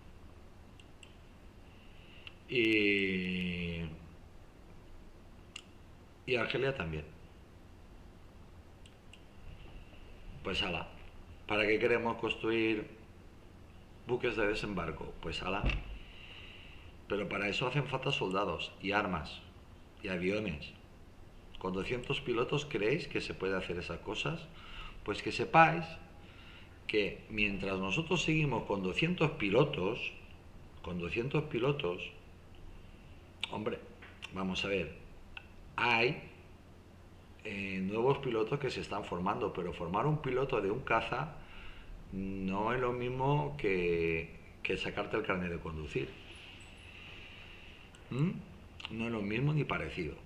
Y, y Argelia también. Pues ala. ¿Para qué queremos construir buques de desembarco? Pues ala. Pero para eso hacen falta soldados y armas y aviones. Con doscientos pilotos, ¿creéis que se puede hacer esas cosas? Pues que sepáis que mientras nosotros seguimos con doscientos pilotos, con doscientos pilotos, hombre, vamos a ver, hay eh, nuevos pilotos que se están formando, pero formar un piloto de un caza no es lo mismo que, que sacarte el carnet de conducir. ¿Mm? No es lo mismo ni parecido.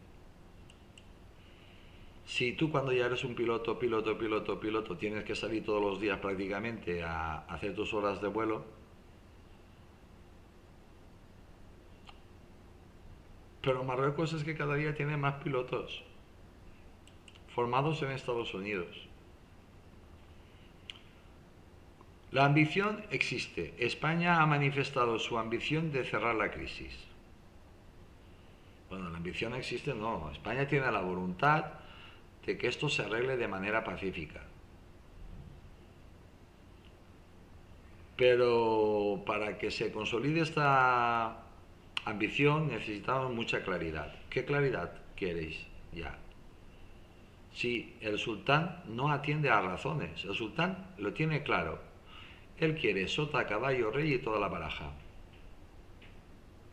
Si tú cuando ya eres un piloto, piloto, piloto, piloto, tienes que salir todos los días prácticamente a hacer tus horas de vuelo, pero Marruecos es que cada día tiene más pilotos formados en Estados Unidos. La ambición existe. España ha manifestado su ambición de cerrar la crisis. Bueno, la ambición existe, no. España tiene la voluntad de que esto se arregle de manera pacífica. Pero para que se consolide esta ambición necesitamos mucha claridad. ¿Qué claridad queréis ya? Si el sultán no atiende a razones, el sultán lo tiene claro. Él quiere sota, caballo, rey y toda la baraja.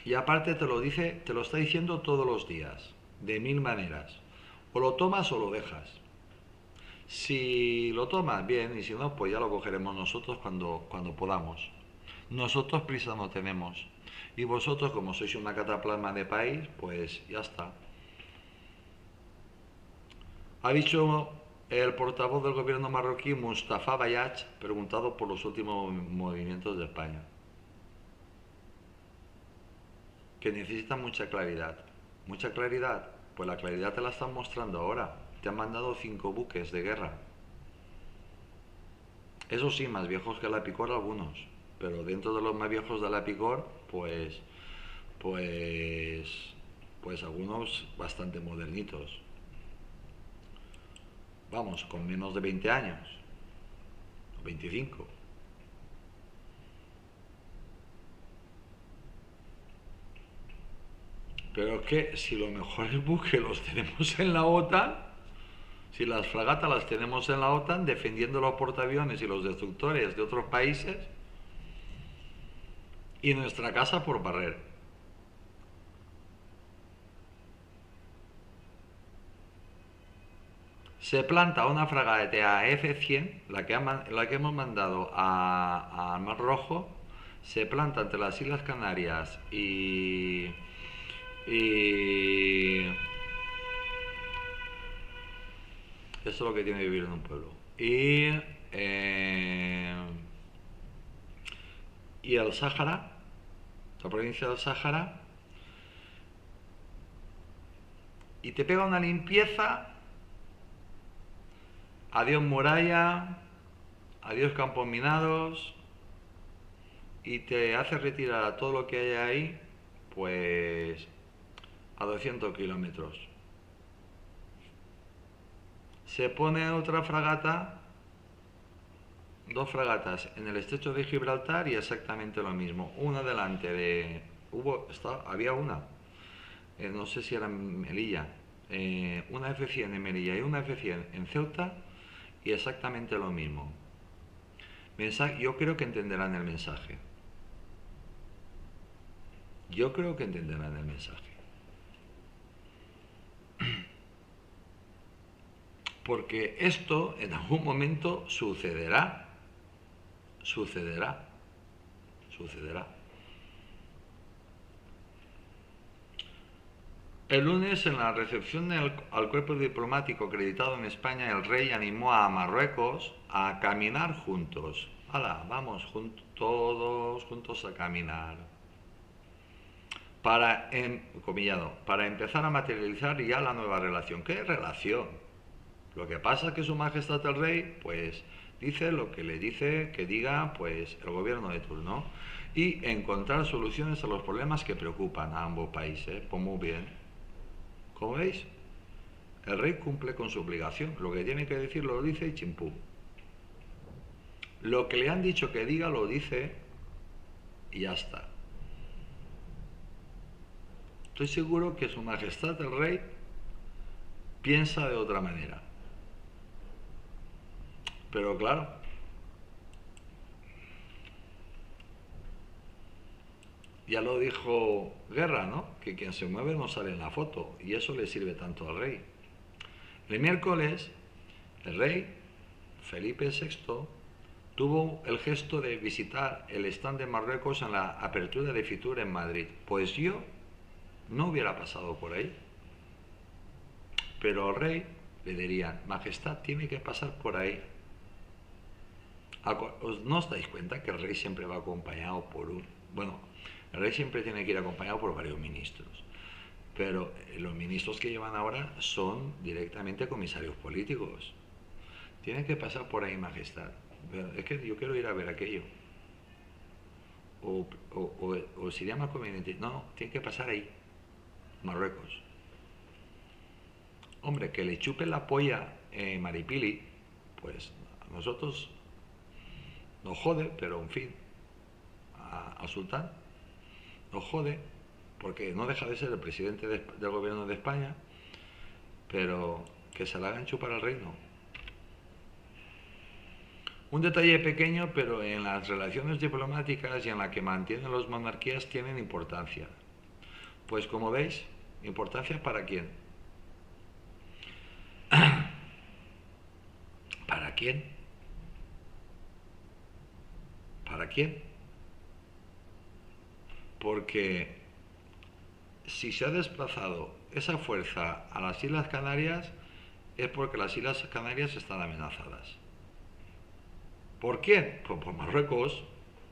Y aparte te lo dice, te lo está diciendo todos los días, de mil maneras. O lo tomas o lo dejas. Si lo tomas, bien, y si no, pues ya lo cogeremos nosotros cuando, cuando podamos. Nosotros prisa no tenemos. Y vosotros, como sois una cataplasma de país, pues ya está. Ha dicho el portavoz del gobierno marroquí, Mustafa Bayach, preguntado por los últimos movimientos de España, que necesita mucha claridad. ¿Mucha claridad? Pues la claridad te la están mostrando ahora. Te han mandado cinco buques de guerra. Eso sí, más viejos que la Picor algunos. Pero dentro de los más viejos de la Picor, pues... Pues... Pues algunos bastante modernitos. Vamos, con menos de veinte años. O veinticinco. Pero es que si los mejores buques los tenemos en la OTAN, si las fragatas las tenemos en la OTAN defendiendo los portaaviones y los destructores de otros países, y nuestra casa por barrer. Se planta una fragata F cien, la que, ha, la que hemos mandado al Mar Rojo, se planta entre las Islas Canarias y... y eso es lo que tiene que vivir en un pueblo. Y, eh, y el Sáhara, la provincia del Sáhara, y te pega una limpieza. Adiós muralla, adiós campos minados, y te hace retirar a todo lo que hay ahí, pues a doscientos kilómetros. Se pone otra fragata, dos fragatas en el estrecho de Gibraltar y exactamente lo mismo. Una delante de... hubo está, había una, eh, no sé si era en Melilla, eh, una F cien en Melilla y una F cien en Ceuta, y exactamente lo mismo. Mensaje, yo creo que entenderán el mensaje. Yo creo que entenderán el mensaje. Porque esto en algún momento sucederá. Sucederá. Sucederá. El lunes, en la recepción del, al cuerpo diplomático acreditado en España, el rey animó a Marruecos a caminar juntos. ¡Hala! Vamos juntos, todos juntos a caminar. Para, en, comillado, para empezar a materializar ya la nueva relación. ¿Qué relación? Lo que pasa es que Su Majestad el Rey, pues, dice lo que le dice que diga, pues, el gobierno de turno. Y encontrar soluciones a los problemas que preocupan a ambos países. Pues muy bien. Como veis, el rey cumple con su obligación. Lo que tiene que decir lo dice y chimpú. Lo que le han dicho que diga lo dice y ya está. Estoy seguro que Su Majestad el Rey piensa de otra manera. Pero claro, ya lo dijo Guerra, ¿no? Que quien se mueve no sale en la foto, y eso le sirve tanto al rey. El miércoles, el rey Felipe sexto tuvo el gesto de visitar el stand de Marruecos en la apertura de Fitur en Madrid. Pues yo no hubiera pasado por ahí. Pero al rey le dirían: Majestad, tiene que pasar por ahí. ¿No os dais cuenta que el rey siempre va acompañado por un... Bueno, el rey siempre tiene que ir acompañado por varios ministros, pero los ministros que llevan ahora son directamente comisarios políticos. Tienen que pasar por ahí, Majestad. Es que yo quiero ir a ver aquello. O, o, o, o sería más conveniente. No, no, tiene que pasar ahí, Marruecos. Hombre, que le chupe la polla eh, Maripili, pues a nosotros nos jode, pero en fin, a, a Sultán nos jode, porque no deja de ser el presidente de, del gobierno de España, pero que se la hagan chupar al reino. Un detalle pequeño, pero en las relaciones diplomáticas y en la que mantienen las monarquías tienen importancia. Pues como veis, importancia para quién. ¿Para quién? ¿Para quién? Porque si se ha desplazado esa fuerza a las Islas Canarias es porque las Islas Canarias están amenazadas. ¿Por quién? Pues por Marruecos.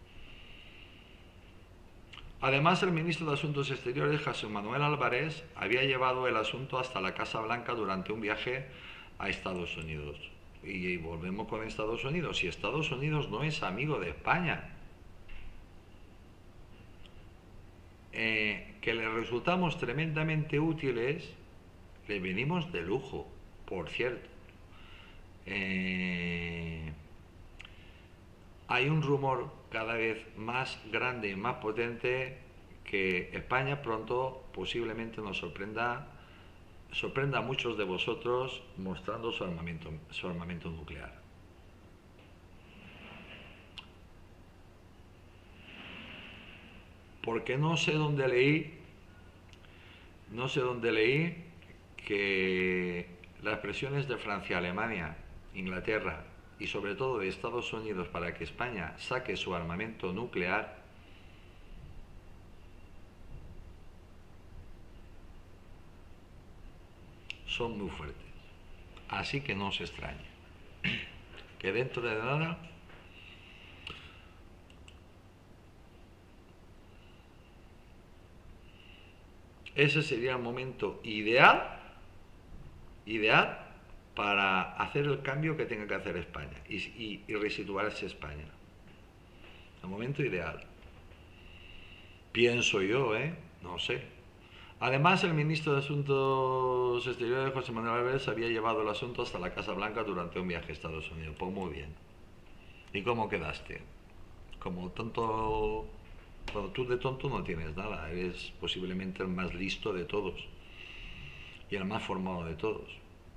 Además, el ministro de Asuntos Exteriores, José Manuel Álvarez, había llevado el asunto hasta la Casa Blanca durante un viaje a Estados Unidos. Y volvemos con Estados Unidos. Y Estados Unidos no es amigo de España. Eh, que le resultamos tremendamente útiles, le venimos de lujo, por cierto. Eh, hay un rumor cada vez más grande y más potente que España pronto posiblemente nos sorprenda, sorprenda a muchos de vosotros mostrando su armamento, su armamento nuclear. Porque no sé dónde leí, no sé dónde leí que las presiones de Francia, Alemania, Inglaterra y sobre todo de Estados Unidos para que España saque su armamento nuclear son muy fuertes. Así que no os extrañe que dentro de nada ese sería el momento ideal, ideal para hacer el cambio que tenga que hacer España y, y, y resituarse España. El momento ideal. Pienso yo, ¿eh? No sé. Además, el ministro de Asuntos Exteriores, José Manuel Álvarez, había llevado el asunto hasta la Casa Blanca durante un viaje a Estados Unidos. Pues muy bien. ¿Y cómo quedaste? Como tonto... Bueno, tú de tonto no tienes nada. Eres posiblemente el más listo de todos. Y el más formado de todos.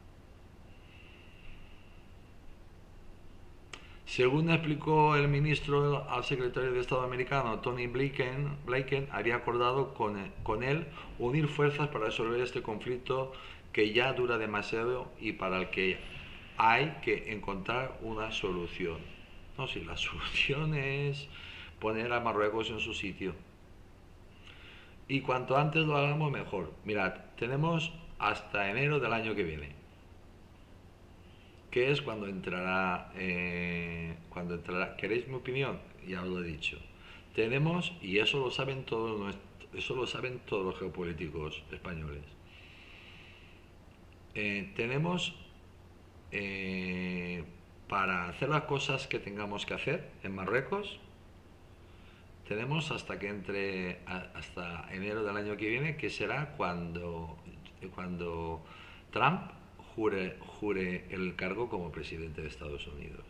Según explicó el ministro al secretario de Estado americano, Tony Blinken, Blinken había acordado con, con él unir fuerzas para resolver este conflicto que ya dura demasiado y para el que hay que encontrar una solución. No, si la solución es poner a Marruecos en su sitio. Y cuanto antes lo hagamos, mejor. Mirad, tenemos hasta enero del año que viene, que es cuando entrará, eh, cuando entrará, ¿queréis mi opinión? Ya os lo he dicho. Tenemos, y eso lo saben todos, eso lo saben todos los geopolíticos españoles, eh, tenemos eh, para hacer las cosas que tengamos que hacer en Marruecos, tenemos hasta que entre, hasta enero del año que viene, que será cuando, cuando Trump Jure, jure el cargo como presidente de Estados Unidos.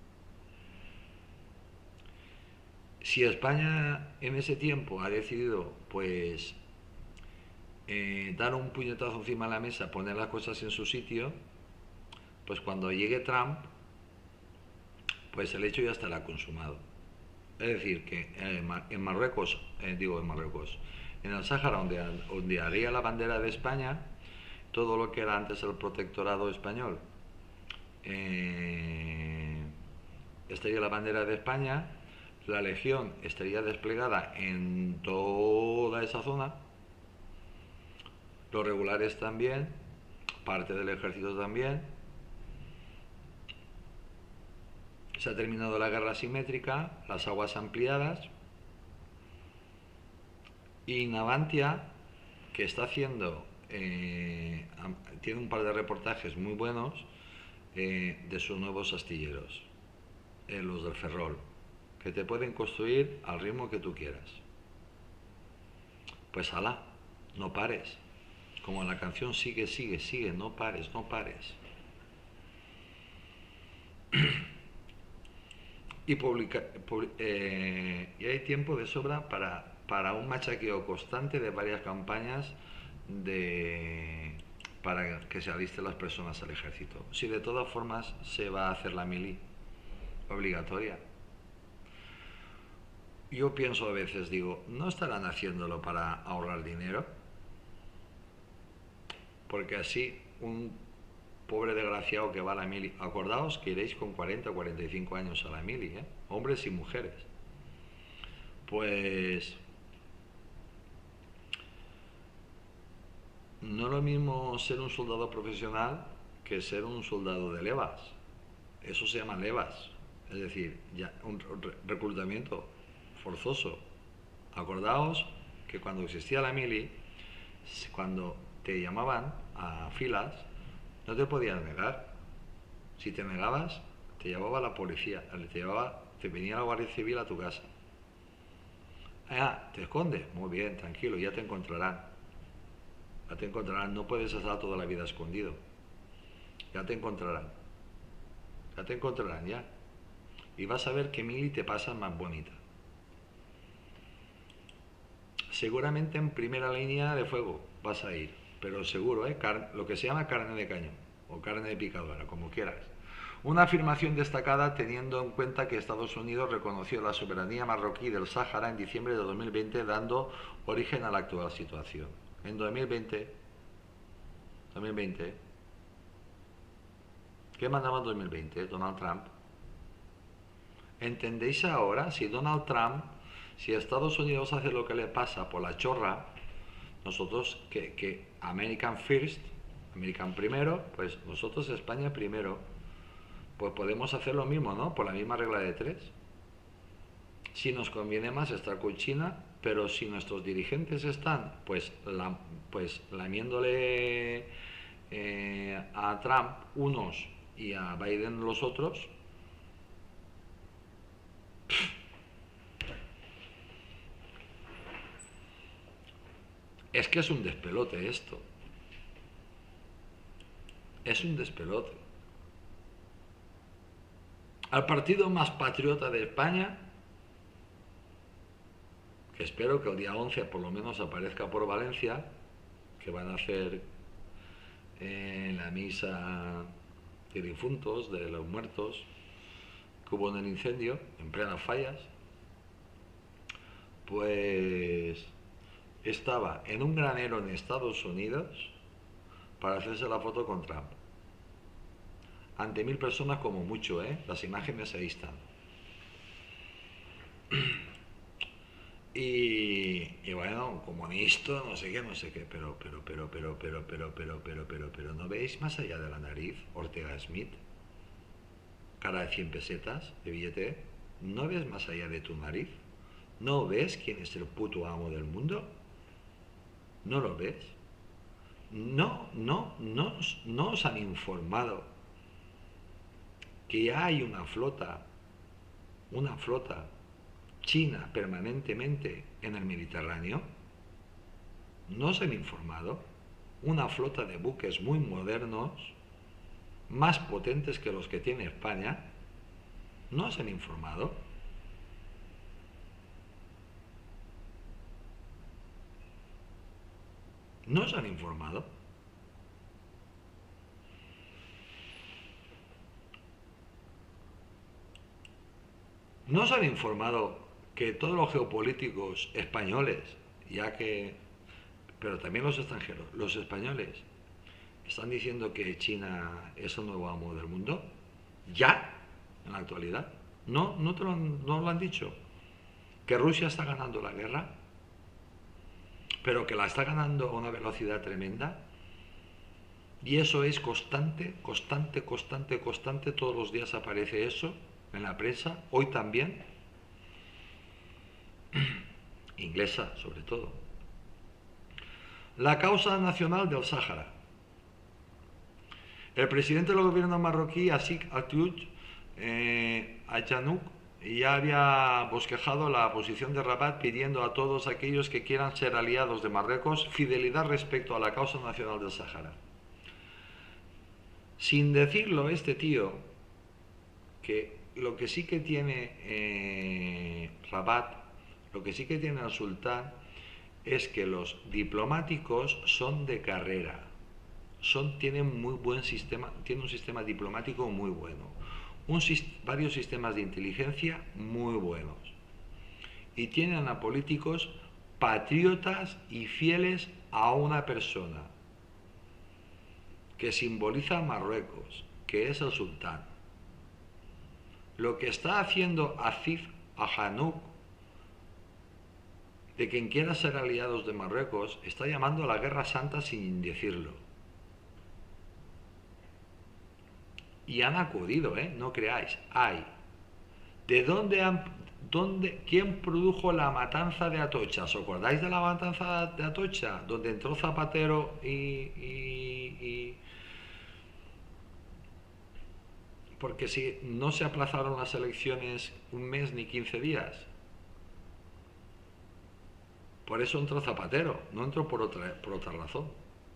Si España en ese tiempo ha decidido, pues, eh, dar un puñetazo encima de la mesa, poner las cosas en su sitio, pues cuando llegue Trump, pues el hecho ya estará consumado. Es decir, que en Marruecos, eh, digo en Marruecos, en el Sáhara, donde, donde haría la bandera de España, todo lo que era antes el protectorado español, eh, estaría la bandera de España, la legión estaría desplegada en toda esa zona, los regulares también, parte del ejército también. Se ha terminado la guerra asimétrica, las aguas ampliadas, y Navantia, que está haciendo Eh, tiene un par de reportajes muy buenos eh, de sus nuevos astilleros, eh, los del Ferrol, que te pueden construir al ritmo que tú quieras. Pues alá, no pares. Como en la canción sigue, sigue, sigue, no pares, no pares. Y, publica, publi, eh, y hay tiempo de sobra para, para un machaqueo constante de varias campañas de para que se alisten las personas al ejército. Si de todas formas se va a hacer la mili obligatoria. Yo pienso a veces, digo, ¿no estarán haciéndolo para ahorrar dinero? porque así un pobre desgraciado que va a la mili, acordaos que iréis con cuarenta o cuarenta y cinco años a la mili, ¿eh? Hombres y mujeres. Pues no es lo mismo ser un soldado profesional que ser un soldado de levas. Eso se llama levas, es decir, ya un reclutamiento forzoso. Acordaos que cuando existía la mili, cuando te llamaban a filas, no te podías negar. Si te negabas, te llevaba la policía, te, llevaba, te venía la Guardia Civil a tu casa. Ah, ¿te escondes? Muy bien, tranquilo, ya te encontrarán. Ya te encontrarán, no puedes estar toda la vida escondido. Ya te encontrarán. Ya te encontrarán, ya. Y vas a ver qué mili te pasa más bonita. Seguramente en primera línea de fuego vas a ir, pero seguro, ¿eh? Car lo que se llama carne de cañón o carne de picadora, como quieras. Una afirmación destacada teniendo en cuenta que Estados Unidos reconoció la soberanía marroquí del Sáhara en diciembre de dos mil veinte, dando origen a la actual situación. En dos mil veinte, dos mil veinte, ¿qué mandaba en dos mil veinte? Donald Trump. ¿Entendéis ahora? Si Donald Trump, si Estados Unidos hace lo que le pasa por la chorra, nosotros, que, que American First, American primero, pues nosotros España primero, pues podemos hacer lo mismo, ¿no? Por la misma regla de tres. Si nos conviene más estar con China, pero si nuestros dirigentes están, pues, la, pues lamiéndole eh, a Trump unos y a Biden los otros, es que es un despelote esto. Es un despelote. Al partido más patriota de España, que espero que el día once por lo menos aparezca por Valencia, que van a hacer eh, la misa de difuntos, de los muertos que hubo en el incendio, en plenas fallas, pues estaba en un granero en Estados Unidos para hacerse la foto con Trump. Ante mil personas como mucho, ¿eh? Las imágenes ahí están. Y, y bueno, comunista, no sé qué, no sé qué, pero, pero, pero, pero, pero, pero, pero, pero, pero, pero, ¿no veis más allá de la nariz, Ortega Smith? Cara de cien pesetas de billete, ¿no ves más allá de tu nariz? ¿No ves quién es el puto amo del mundo? ¿No lo ves? No, no, no, no os han informado que ya hay una flota, una flota china permanentemente en el Mediterráneo. ¿No os han informado? Una flota de buques muy modernos, más potentes que los que tiene España. ¿No os han informado? ¿No os han informado? ¿No os han informado que todos los geopolíticos españoles, ya que, pero también los extranjeros, los españoles, están diciendo que China es el nuevo amo del mundo? ¿Ya? En la actualidad. ¿No, no, te lo han, no lo han dicho? ¿Que Rusia está ganando la guerra? Pero que la está ganando a una velocidad tremenda. Y eso es constante, constante, constante, constante. Todos los días aparece eso en la prensa. Hoy también. Inglesa, sobre todo. La causa nacional del Sáhara. El presidente del gobierno marroquí, Asik Al-Tuj eh, Al-Janouk, ya había bosquejado la posición de Rabat pidiendo a todos aquellos que quieran ser aliados de Marruecos fidelidad respecto a la causa nacional del Sáhara. Sin decirlo este tío, que lo que sí que tiene eh, Rabat, lo que sí que tiene el sultán, es que los diplomáticos son de carrera. Son, tienen muy buen sistema, tienen un sistema diplomático muy bueno. Un, varios sistemas de inteligencia muy buenos. Y tienen a políticos patriotas y fieles a una persona. que simboliza a Marruecos, que es el sultán. Lo que está haciendo Azif Ahanouk, de quien quiera ser aliados de Marruecos, está llamando a la guerra santa sin decirlo. Y han acudido, ¿eh? No creáis, hay. ¿De dónde han, dónde, quién produjo la matanza de Atocha? ¿Os acordáis de la matanza de Atocha? Donde entró Zapatero y... y, y... Porque si no se aplazaron las elecciones un mes ni quince días. Por eso entró Zapatero, no entró por otra, por otra razón.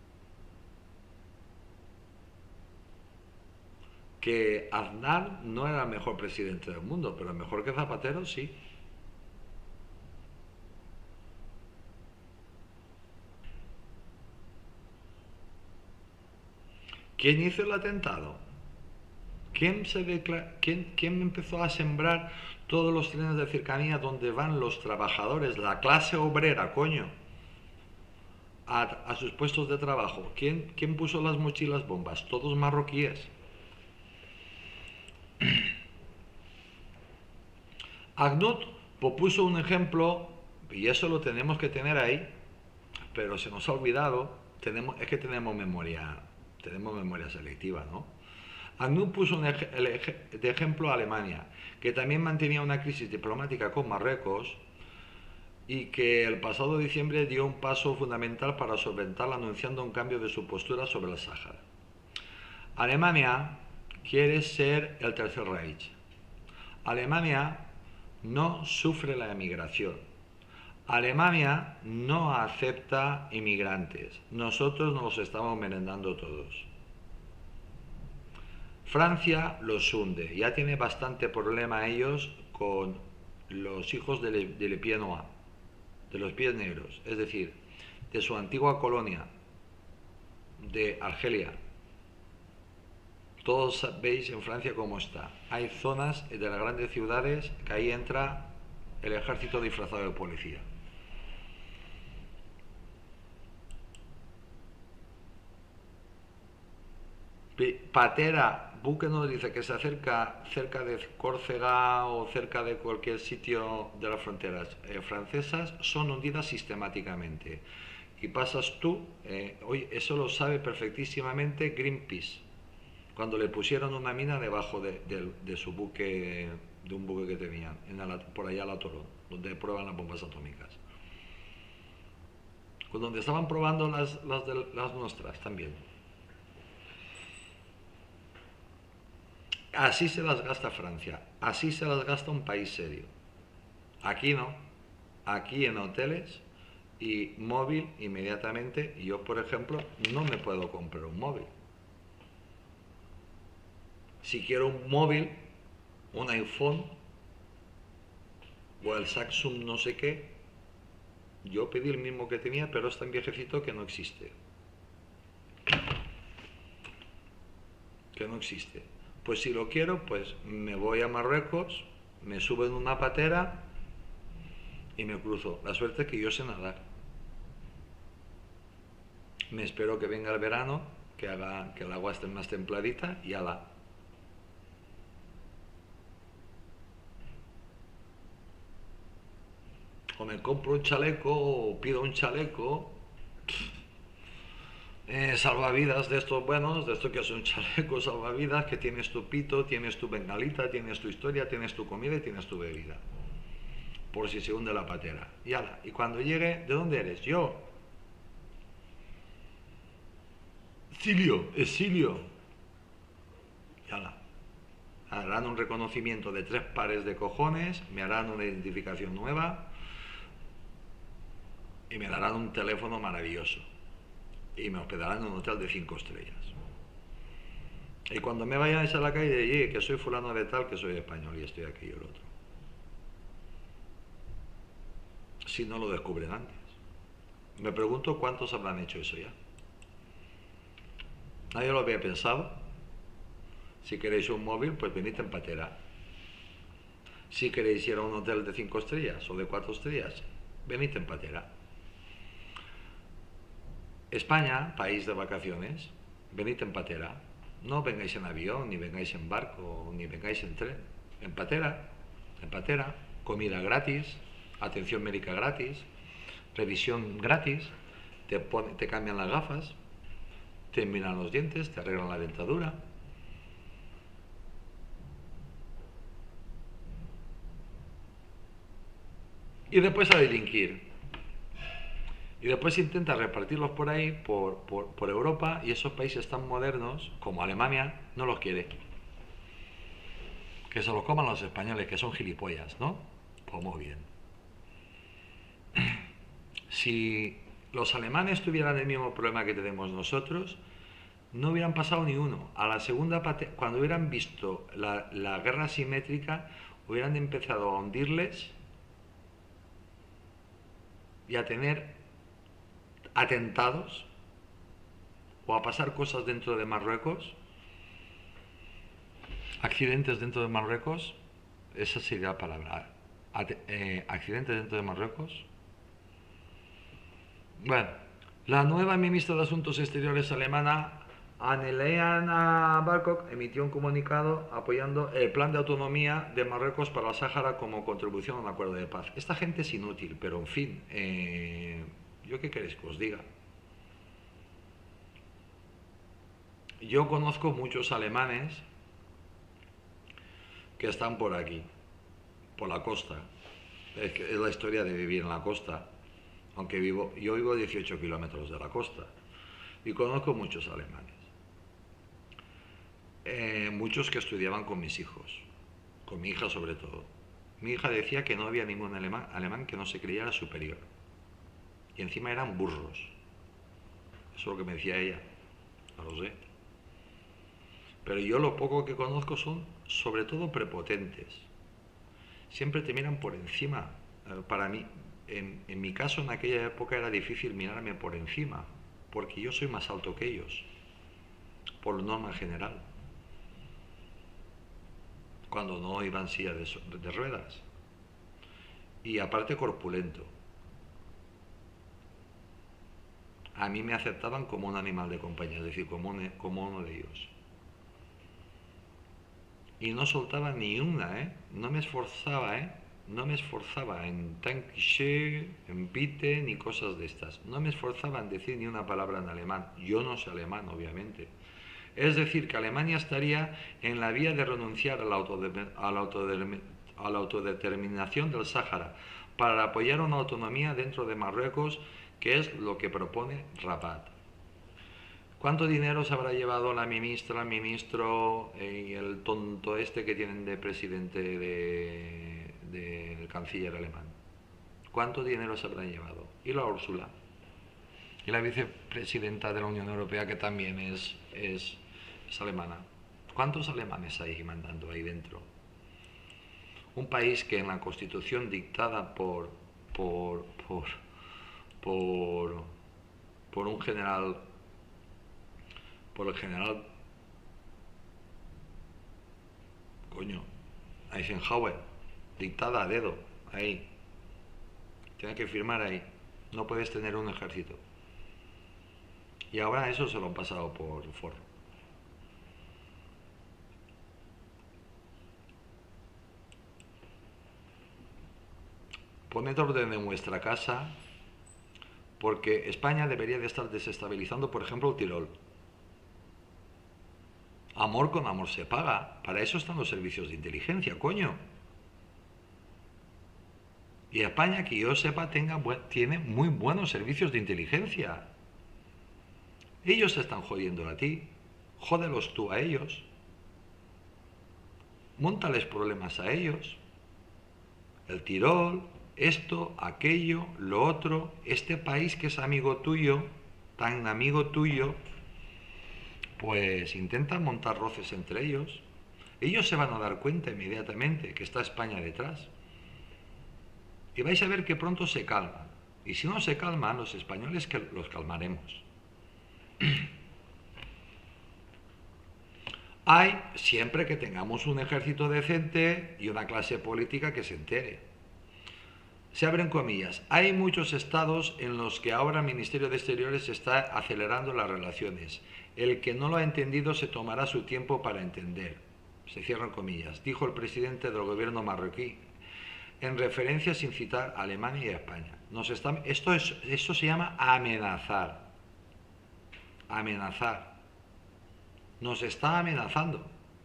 Que Aznar no era el mejor presidente del mundo, pero mejor que Zapatero sí. ¿Quién hizo el atentado? ¿Quién, se declara, quién, ¿Quién empezó a sembrar todos los trenes de cercanía donde van los trabajadores, la clase obrera, coño, a, a sus puestos de trabajo? ¿Quién, ¿Quién puso las mochilas bombas? Todos marroquíes. Agnut propuso un ejemplo, y eso lo tenemos que tener ahí, pero se nos ha olvidado, tenemos, es que tenemos memoria, tenemos memoria selectiva, ¿no? Agnut puso un ej el ej de ejemplo a Alemania, que también mantenía una crisis diplomática con Marruecos y que el pasado diciembre dio un paso fundamental para solventarla anunciando un cambio de su postura sobre el Sáhara. Alemania quiere ser el Tercer Reich. Alemania no sufre la emigración. Alemania no acepta inmigrantes. Nosotros nos los estamos merendando todos. Francia los hunde. Ya tiene bastante problema ellos con los hijos de, Le, de Le Pied Noir, de los pies negros, es decir, de su antigua colonia de Argelia. Todos veis en Francia cómo está. Hay zonas de las grandes ciudades que ahí entra el ejército disfrazado de policía. Patera, Buque nos dice que se acerca cerca de Córcega o cerca de cualquier sitio de las fronteras eh, francesas, son hundidas sistemáticamente. Y pasas tú, eh, hoy eso lo sabe perfectísimamente Greenpeace, cuando le pusieron una mina debajo de, de, de su buque, de un buque que tenían, en la, por allá al Atolón, donde prueban las bombas atómicas. Donde estaban probando las, las, de, las nuestras también. Así se las gasta Francia, así se las gasta un país serio. Aquí no, aquí en hoteles y móvil inmediatamente. Yo, por ejemplo, no me puedo comprar un móvil. Si quiero un móvil, un iPhone o el Samsung no sé qué, yo pedí el mismo que tenía, pero es tan viejecito que no existe. Que no existe. Pues si lo quiero, pues me voy a Marruecos, me subo en una patera y me cruzo. La suerte es que yo sé nadar. Me espero que venga el verano, que haga que el agua esté más templadita y ala. O me compro un chaleco o pido un chaleco. Eh, salvavidas de estos buenos, de estos que son chalecos salvavidas, que tienes tu pito, tienes tu bengalita, tienes tu historia, tienes tu comida y tienes tu bebida. Por si se hunde la patera. Y ala. Y cuando llegue, ¿de dónde eres? Yo. Silio, Exilio. Y ala. Harán un reconocimiento de tres pares de cojones, me harán una identificación nueva y me darán un teléfono maravilloso. Y me hospedarán en un hotel de cinco estrellas. Y cuando me vayan a la calle, diré que soy fulano de tal, que soy español y estoy aquí y el otro. Si no lo descubren antes. Me pregunto cuántos habrán hecho eso ya. Nadie lo había pensado. Si queréis un móvil, pues venid en patera. Si queréis ir a un hotel de cinco estrellas o de cuatro estrellas, venid en patera. España, país de vacaciones, venid en patera. No vengáis en avión, ni vengáis en barco, ni vengáis en tren. En patera, en patera, comida gratis, atención médica gratis, revisión gratis, te, pone, te cambian las gafas, te miran los dientes, te arreglan la dentadura. Y después a delinquir. Y después intenta repartirlos por ahí, por, por, por Europa, y esos países tan modernos, como Alemania, no los quiere. Que se los coman los españoles, que son gilipollas, ¿no? Pues muy bien. Si los alemanes tuvieran el mismo problema que tenemos nosotros, no hubieran pasado ni uno. A la segunda, cuando hubieran visto la, la guerra asimétrica, hubieran empezado a hundirles y a tener atentados o a pasar cosas dentro de Marruecos, accidentes dentro de Marruecos, esa sería la palabra, eh, accidentes dentro de Marruecos. Bueno, la nueva ministra de Asuntos Exteriores alemana, Annalena Baerbock, emitió un comunicado apoyando el plan de autonomía de Marruecos para el Sáhara como contribución a un acuerdo de paz. Esta gente es inútil, pero en fin, eh, ¿yo qué queréis que os diga? Yo conozco muchos alemanes que están por aquí, por la costa. Es, que es la historia de vivir en la costa, aunque vivo, yo vivo a dieciocho kilómetros de la costa y conozco muchos alemanes. Eh, muchos que estudiaban con mis hijos, con mi hija sobre todo. Mi hija decía que no había ningún alemán, alemán que no se creyera superior. Y encima eran burros. Eso es lo que me decía ella, no lo sé. Pero yo lo poco que conozco son sobre todo prepotentes. Siempre te miran por encima. Para mí, en, en mi caso en aquella época era difícil mirarme por encima, porque yo soy más alto que ellos, por norma general. Cuando no iba en silla de, de ruedas. Y aparte corpulento. A mí me aceptaban como un animal de compañía, es decir, como, un, como uno de ellos. Y no soltaba ni una, ¿eh? No me esforzaba, ¿eh? No me esforzaba en Dankeschön, en Bitte, ni cosas de estas. No me esforzaba en decir ni una palabra en alemán. Yo no sé alemán, obviamente. Es decir, que Alemania estaría en la vía de renunciar a la, autode a la, autode a la autodeterminación del Sáhara para apoyar una autonomía dentro de Marruecos, que es lo que propone Rabat. ¿Cuánto dinero se habrá llevado la ministra, el ministro y el tonto este que tienen de presidente de, de, del canciller alemán? ¿Cuánto dinero se habrán llevado? Y la Úrsula. Y la vicepresidenta de la Unión Europea, que también es, es, es alemana. ¿Cuántos alemanes hay mandando ahí dentro? Un país que en la Constitución dictada por, por, por, por, por un general, por el general, coño, Eisenhower, dictada a dedo, ahí. Tiene que firmar ahí. No puedes tener un ejército. Y ahora eso se lo han pasado por forro. Poned orden en vuestra casa, porque España debería de estar desestabilizando, por ejemplo, el Tirol. Amor con amor se paga. Para eso están los servicios de inteligencia, coño. Y España, que yo sepa, tenga, tiene muy buenos servicios de inteligencia. Ellos se están jodiendo a ti. Jódelos tú a ellos. Móntales problemas a ellos. El Tirol, esto, aquello, lo otro. Este país que es amigo tuyo, tan amigo tuyo, pues intenta montar roces entre ellos. Ellos se van a dar cuenta inmediatamente que está España detrás. Y vais a ver que pronto se calman. Y si no se calman, los españoles que los calmaremos. Hay, siempre que tengamos un ejército decente y una clase política que se entere. Se abren comillas. Hay muchos estados en los que ahora el Ministerio de Exteriores está acelerando las relaciones. El que no lo ha entendido se tomará su tiempo para entender. Se cierran comillas. Dijo el presidente del gobierno marroquí en referencia sin citar a Alemania y a España. Nos está, esto, es, esto se llama amenazar. Amenazar. Nos está amenazando.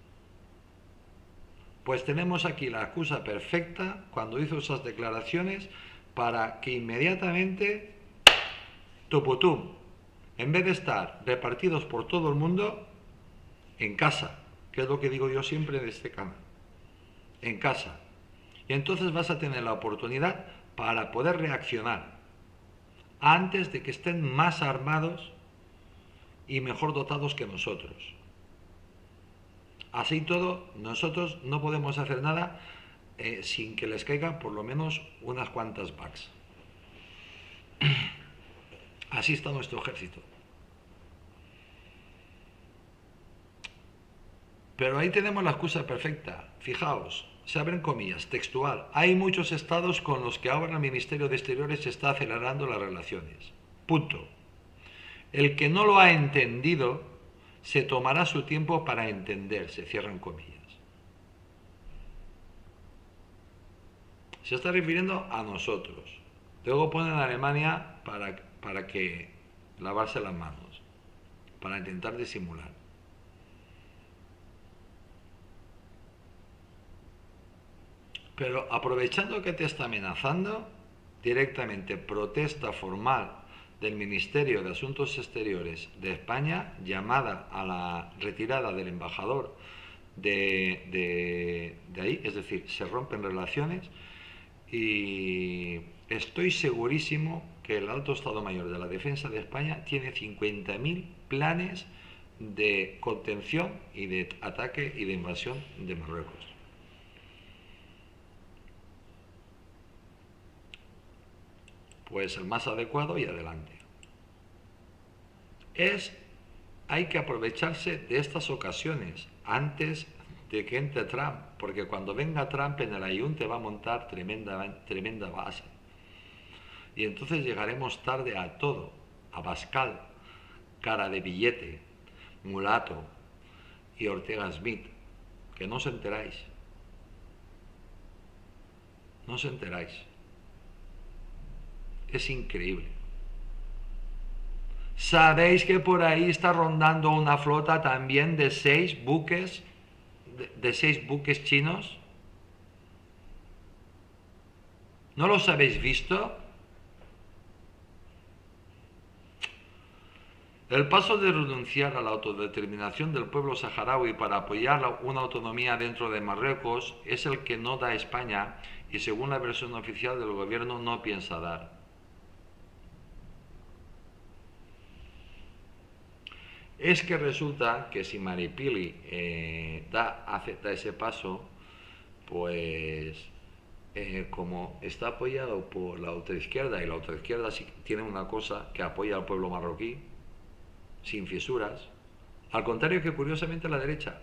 Pues tenemos aquí la excusa perfecta cuando hizo esas declaraciones para que inmediatamente, tuputum, en vez de estar repartidos por todo el mundo, en casa, que es lo que digo yo siempre de este canal, en casa. Y entonces vas a tener la oportunidad para poder reaccionar antes de que estén más armados y mejor dotados que nosotros. Así todo, nosotros no podemos hacer nada eh, sin que les caigan por lo menos unas cuantas bugs. Así está nuestro ejército. Pero ahí tenemos la excusa perfecta. Fijaos, se abren comillas, textual. Hay muchos estados con los que ahora el Ministerio de Exteriores está acelerando las relaciones. Punto. El que no lo ha entendido se tomará su tiempo para entender, se cierran comillas. Se está refiriendo a nosotros. Luego ponen a Alemania para, para que lavarse las manos, para intentar disimular. Pero aprovechando que te está amenazando, directamente protesta formal del Ministerio de Asuntos Exteriores de España, llamada a la retirada del embajador de, de, de ahí, es decir, se rompen relaciones, y estoy segurísimo que el Alto Estado Mayor de la Defensa de España tiene cincuenta mil planes de contención y de ataque y de invasión de Marruecos. Pues el más adecuado y adelante. Es, hay que aprovecharse de estas ocasiones antes de que entre Trump, porque cuando venga Trump en el Ayuntamiento va a montar tremenda, tremenda base. Y entonces llegaremos tarde a todo, a Bascal, cara de billete, Mulato y Ortega Smith, que no os enteráis. No os enteráis. Es increíble. ¿Sabéis que por ahí está rondando una flota también de seis buques, de, de seis buques chinos? ¿No los habéis visto? El paso de renunciar a la autodeterminación del pueblo saharaui para apoyar una autonomía dentro de Marruecos es el que no da España y, según la versión oficial del gobierno, no piensa dar. Es que resulta que si Maripili eh, da, acepta ese paso, pues eh, como está apoyado por la ultraizquierda, y la ultraizquierda sí tiene una cosa que apoya al pueblo marroquí, sin fisuras, al contrario que curiosamente la derecha.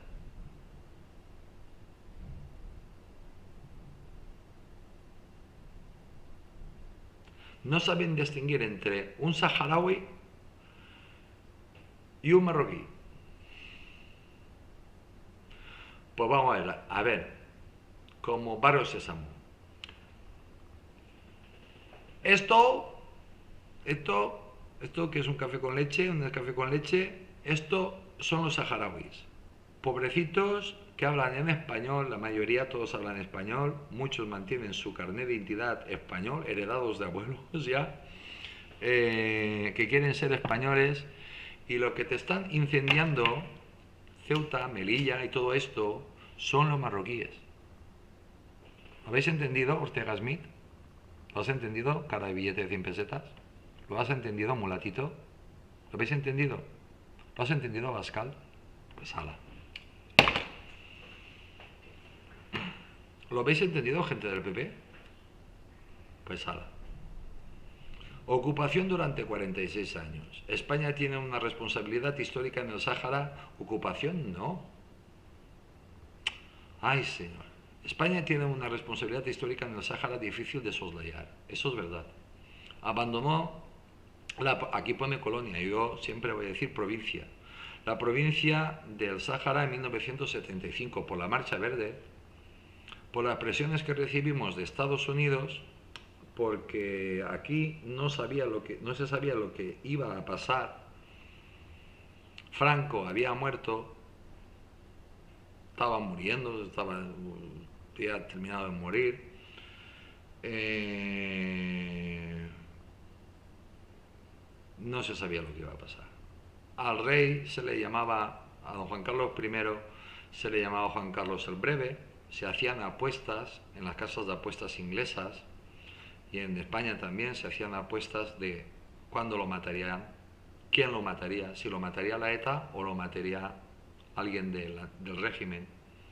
No saben distinguir entre un saharaui y un marroquí. Pues vamos a ver, a ver, como Barrio Sésamo. Esto, esto, esto que es un café con leche, un café con leche, esto son los saharauis. Pobrecitos que hablan en español, la mayoría todos hablan español, muchos mantienen su carnet de identidad español, heredados de abuelos ya, eh, que quieren ser españoles. Y lo que te están incendiando, Ceuta, Melilla y todo esto, son los marroquíes. ¿Lo habéis entendido, Ortega Smith? ¿Lo has entendido, cara de billete de cien pesetas? ¿Lo has entendido, mulatito? ¿Lo habéis entendido? ¿Lo has entendido, Bascal? Pues ala. ¿Lo habéis entendido, gente del P P? Pues ala. Ocupación durante cuarenta y seis años. ¿España tiene una responsabilidad histórica en el Sáhara? ¿Ocupación? No. Ay, señor. España tiene una responsabilidad histórica en el Sáhara difícil de soslayar, eso es verdad. Abandonó, la, aquí pone colonia, yo siempre voy a decir provincia, la provincia del Sáhara en mil novecientos setenta y cinco por la Marcha Verde, por las presiones que recibimos de Estados Unidos, porque aquí no, sabía lo que, no se sabía lo que iba a pasar. Franco había muerto, estaba muriendo, estaba ya terminado de morir. Eh, no se sabía lo que iba a pasar. Al rey se le llamaba, a don Juan Carlos primero se le llamaba Juan Carlos el Breve, se hacían apuestas en las casas de apuestas inglesas y en España también se hacían apuestas de cuándo lo matarían, quién lo mataría, si lo mataría la ETA o lo mataría alguien de la, del régimen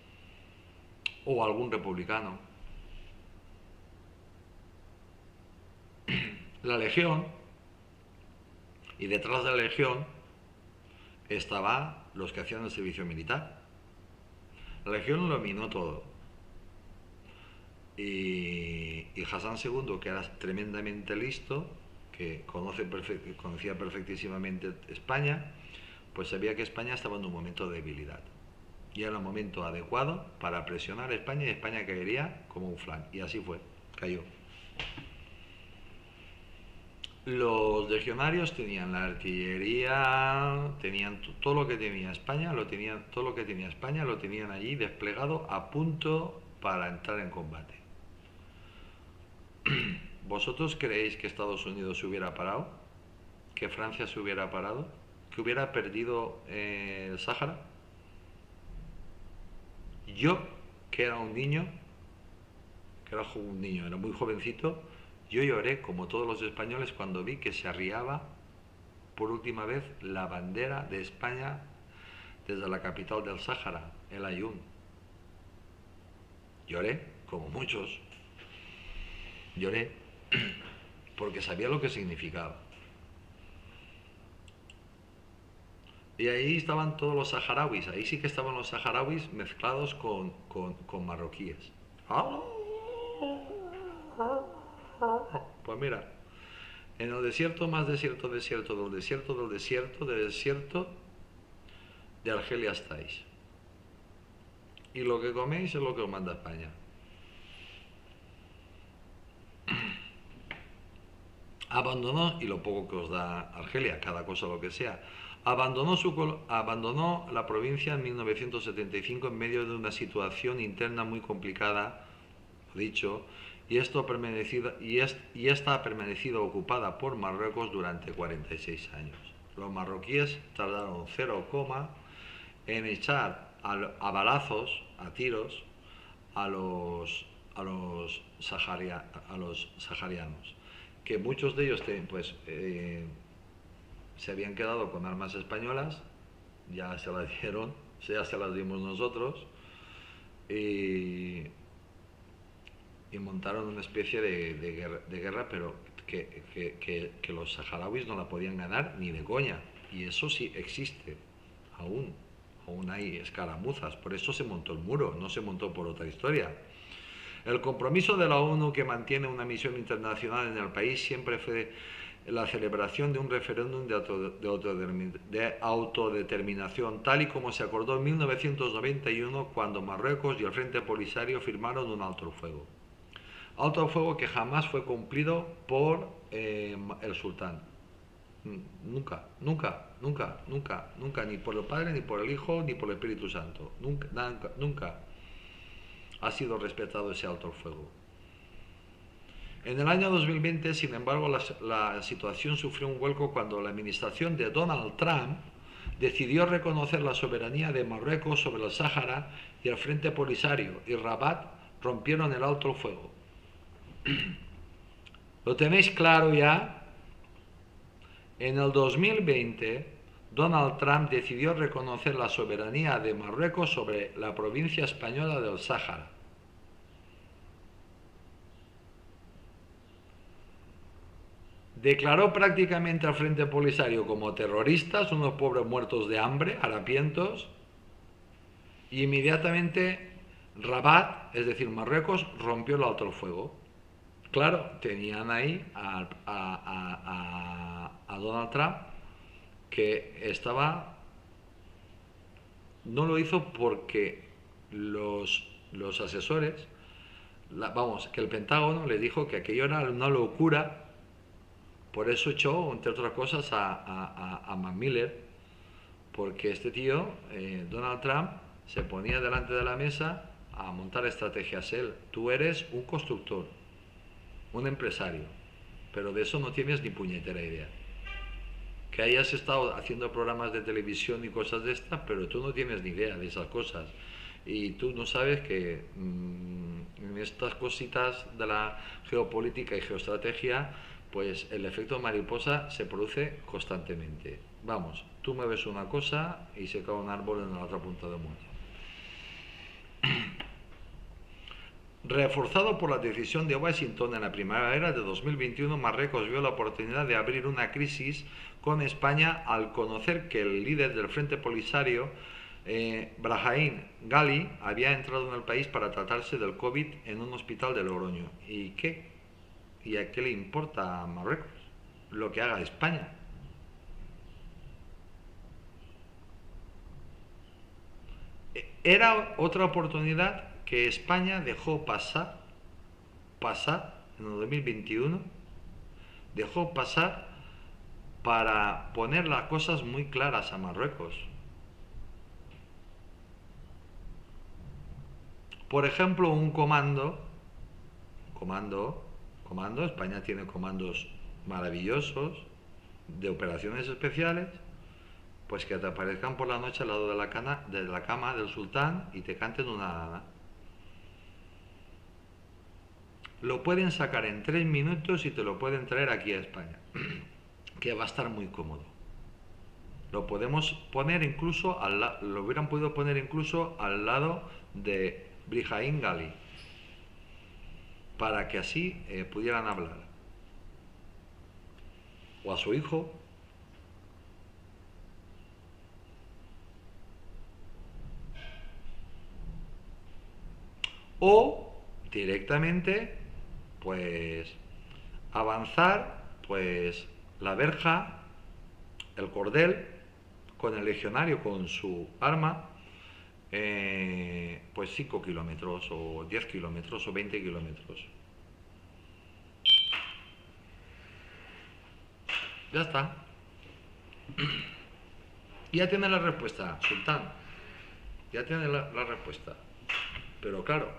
o algún republicano. La Legión, y detrás de la Legión estaban los que hacían el servicio militar. La Legión lo minó todo. Y, y Hassan segundo, que era tremendamente listo, que conoce perfect, conocía perfectísimamente España, pues sabía que España estaba en un momento de debilidad. Y era un momento adecuado para presionar a España y España caería como un flan. Y así fue, cayó. Los legionarios tenían la artillería, tenían todo lo que tenía España, lo tenían, todo lo que tenía España lo tenían allí desplegado a punto para entrar en combate. ¿Vosotros creéis que Estados Unidos se hubiera parado? ¿Que Francia se hubiera parado? ¿Que hubiera perdido eh, el Sáhara? Yo, que era un niño, que era un niño, era muy jovencito, yo lloré, como todos los españoles, cuando vi que se arriaba por última vez la bandera de España desde la capital del Sáhara, el Aaiún. Lloré, como muchos. Lloré, porque sabía lo que significaba. Y ahí estaban todos los saharauis, ahí sí que estaban los saharauis mezclados con, con, con marroquíes. Pues mira, en el desierto más desierto, desierto, del desierto, del desierto, del desierto de Argelia estáis. Y lo que coméis es lo que os manda España. Abandonó, y lo poco que os da Argelia, cada cosa lo que sea, abandonó, su, abandonó la provincia en mil novecientos setenta y cinco en medio de una situación interna muy complicada, lo dicho, y, esto permanecido, y, es, y esta ha permanecido ocupada por Marruecos durante cuarenta y seis años. Los marroquíes tardaron cero, en echar a, a balazos, a tiros, a los, a los, saharia, a los saharianos, que muchos de ellos pues, eh, se habían quedado con armas españolas, ya se las dieron, ya se las dimos nosotros, y, y montaron una especie de, de, guerra, de guerra, pero que, que, que, que los saharauis no la podían ganar ni de coña, y eso sí existe, aún, aún hay escaramuzas, por eso se montó el muro, no se montó por otra historia. El compromiso de la ONU que mantiene una misión internacional en el país siempre fue la celebración de un referéndum de, auto, de, autodetermin, de autodeterminación, tal y como se acordó en mil novecientos noventa y uno cuando Marruecos y el Frente Polisario firmaron un alto el fuego. Alto el fuego que jamás fue cumplido por eh, el sultán. Nunca, nunca, nunca, nunca, nunca, ni por el Padre, ni por el Hijo, ni por el Espíritu Santo. Nunca, nunca, nunca ha sido respetado ese alto el fuego. En el año dos mil veinte, sin embargo, la, la situación sufrió un vuelco cuando la administración de Donald Trump decidió reconocer la soberanía de Marruecos sobre el Sáhara y el Frente Polisario y Rabat rompieron el alto el fuego. ¿Lo tenéis claro ya? En el dos mil veinte, Donald Trump decidió reconocer la soberanía de Marruecos sobre la provincia española del Sáhara. Declaró prácticamente al Frente Polisario como terroristas, unos pobres muertos de hambre, harapientos, y inmediatamente Rabat, es decir, Marruecos, rompió el alto el fuego. Claro, tenían ahí a, a- a- a- a Donald Trump, que estaba, no lo hizo porque los, los asesores, la- vamos, que el Pentágono le dijo que aquello era una locura. Por eso echó, entre otras cosas, a, a, a, a Mac Miller, porque este tío, eh, Donald Trump, se ponía delante de la mesa a montar estrategias. Él, tú eres un constructor, un empresario, pero de eso no tienes ni puñetera idea. Que hayas estado haciendo programas de televisión y cosas de estas, pero tú no tienes ni idea de esas cosas. Y tú no sabes que mmm, en estas cositas de la geopolítica y geoestrategia, pues el efecto mariposa se produce constantemente. Vamos, tú me ves una cosa y se cae un árbol en la otra punta del mundo. Reforzado por la decisión de Washington en la primavera de dos mil veintiuno, Marruecos vio la oportunidad de abrir una crisis con España al conocer que el líder del Frente Polisario, eh, Brahim Ghali, había entrado en el país para tratarse del COVID en un hospital de Logroño. ¿Y qué? ¿Y a qué le importa a Marruecos lo que haga España? Era otra oportunidad que España dejó pasar, pasar en el dos mil veintiuno, dejó pasar para poner las cosas muy claras a Marruecos. Por ejemplo, un comando, comando, comando, España tiene comandos maravillosos de operaciones especiales, pues que te aparezcan por la noche al lado de la, cana, de la cama del sultán y te canten una nana. Lo pueden sacar en tres minutos y te lo pueden traer aquí a España, que va a estar muy cómodo. Lo podemos poner incluso, al la, lo hubieran podido poner incluso al lado de Brahim Ghali, para que así eh, pudieran hablar. O a su hijo. O directamente, pues, avanzar, pues, la verja, el cordel, con el legionario, con su arma, eh, pues cinco kilómetros, o diez kilómetros, o veinte kilómetros. Ya está. Ya tiene la respuesta, sultán. Ya tiene la, la respuesta. Pero claro,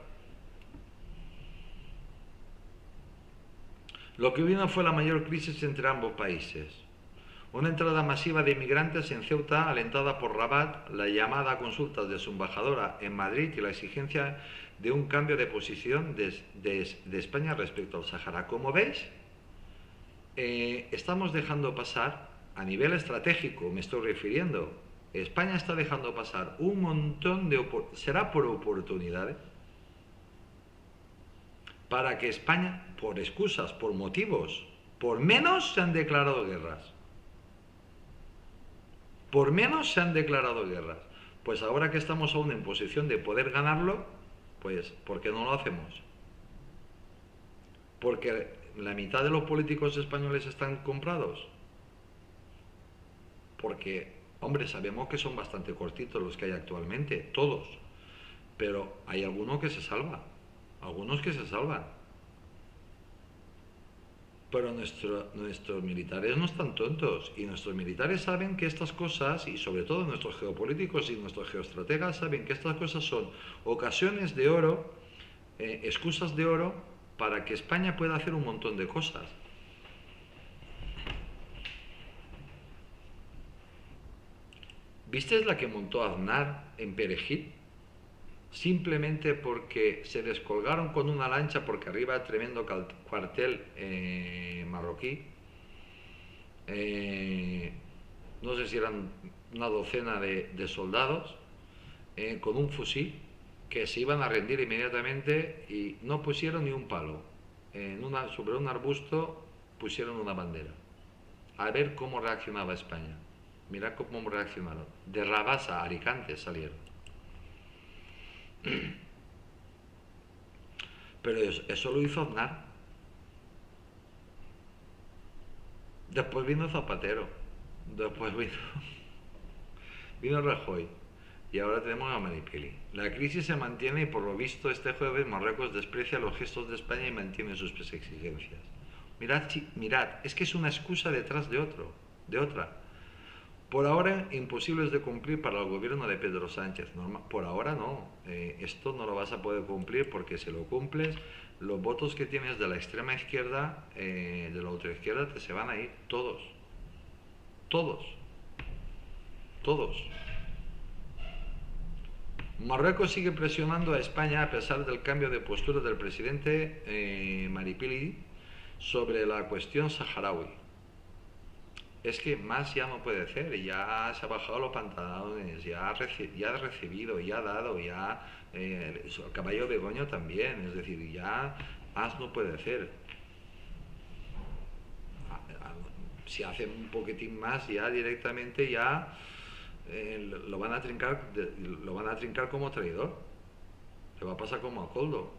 lo que vino fue la mayor crisis entre ambos países. Una entrada masiva de inmigrantes en Ceuta, alentada por Rabat, la llamada a consultas de su embajadora en Madrid y la exigencia de un cambio de posición de, de, de España respecto al Sáhara. Como veis, eh, estamos dejando pasar, a nivel estratégico me estoy refiriendo, España está dejando pasar un montón de... ¿Será por oportunidades? Para que España, por excusas, por motivos, por menos se han declarado guerras. Por menos se han declarado guerras. Pues ahora que estamos aún en posición de poder ganarlo, pues ¿por qué no lo hacemos? Porque la mitad de los políticos españoles están comprados. Porque, hombre, sabemos que son bastante cortitos los que hay actualmente, todos. Pero hay alguno que se salva, algunos que se salvan. Pero nuestro, nuestros militares no están tontos, y nuestros militares saben que estas cosas, y sobre todo nuestros geopolíticos y nuestros geoestrategas saben que estas cosas son ocasiones de oro, eh, excusas de oro para que España pueda hacer un montón de cosas. ¿Viste la que montó Aznar en Perejil? Simplemente porque se descolgaron con una lancha, porque arriba hay tremendo cuartel eh, marroquí. Eh, no sé si eran una docena de, de soldados eh, con un fusil, que se iban a rendir inmediatamente y no pusieron ni un palo. En una, sobre un arbusto pusieron una bandera. A ver cómo reaccionaba España. Mirad cómo reaccionaron. De Rabasa a Alicante salieron. Pero eso, eso lo hizo Aznar. Después vino Zapatero. Después vino, vino Rajoy. Y ahora tenemos a Maripili. La crisis se mantiene y por lo visto este jueves Marruecos desprecia los gestos de España y mantiene sus exigencias. Mirad, mirad, es que es una excusa detrás de otro, de otra. Por ahora, imposibles de cumplir para el gobierno de Pedro Sánchez. Normal, por ahora no. Eh, esto no lo vas a poder cumplir porque si lo cumples, los votos que tienes de la extrema izquierda, eh, de la ultraizquierda, te se van a ir todos. Todos. Todos. Marruecos sigue presionando a España a pesar del cambio de postura del presidente eh, Maripili sobre la cuestión saharaui. Es que más ya no puede hacer, ya se ha bajado los pantalones, ya ha, reci ya ha recibido, ya ha dado, ya eh, el caballo Begoño también, es decir, ya más no puede hacer. Si hace un poquitín más, ya directamente ya eh, lo van a trincar, lo van a trincar como traidor. Le va a pasar como a Koldo.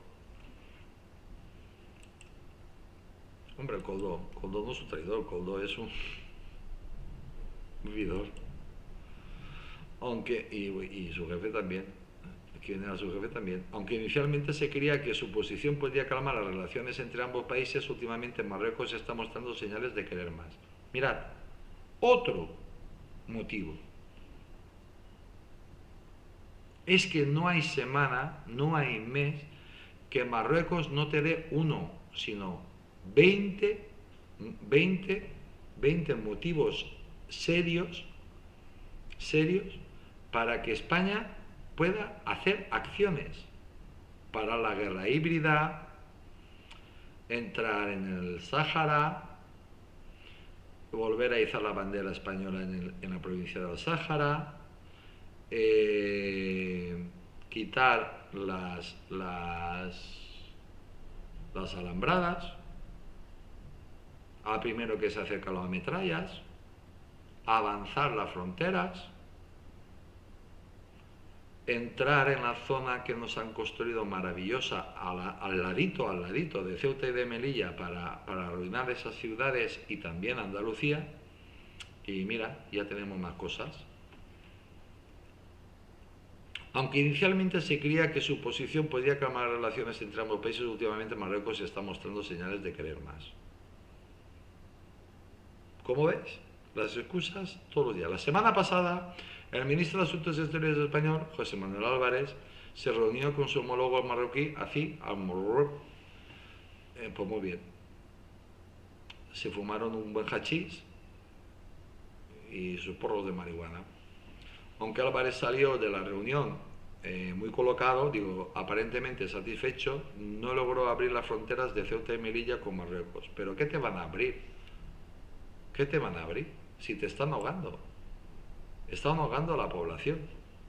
Hombre, Koldo, Koldo no es un traidor, Koldo es un vividor. Aunque, y, y su jefe también, quien era su jefe también. Aunque inicialmente se creía que su posición podía calmar las relaciones entre ambos países, últimamente Marruecos está mostrando señales de querer más. Mirad, otro motivo. Es que no hay semana, no hay mes que Marruecos no te dé uno, sino veinte, veinte, veinte motivos serios, serios, para que España pueda hacer acciones para la guerra híbrida, entrar en el Sáhara, volver a izar la bandera española en, el, en la provincia del Sáhara, eh, quitar las, las, las alambradas, a primero que se acercan las metrallas, avanzar las fronteras, entrar en la zona que nos han construido maravillosa al, al ladito, al ladito de Ceuta y de Melilla para, para arruinar esas ciudades y también Andalucía, y mira, ya tenemos más cosas. Aunque inicialmente se creía que su posición podía calmar las relaciones entre ambos países, últimamente Marruecos está mostrando señales de querer más. ¿Cómo ves? Las excusas todos los días. La semana pasada, el ministro de Asuntos Exteriores español, José Manuel Álvarez, se reunió con su homólogo marroquí, así, al eh, pues muy bien. Se fumaron un buen hachís y sus porros de marihuana. Aunque Álvarez salió de la reunión eh, muy colocado, digo, aparentemente satisfecho, no logró abrir las fronteras de Ceuta y Melilla con Marruecos. ¿Pero qué te van a abrir? ¿Qué te van a abrir? Si te están ahogando. Están ahogando a la población.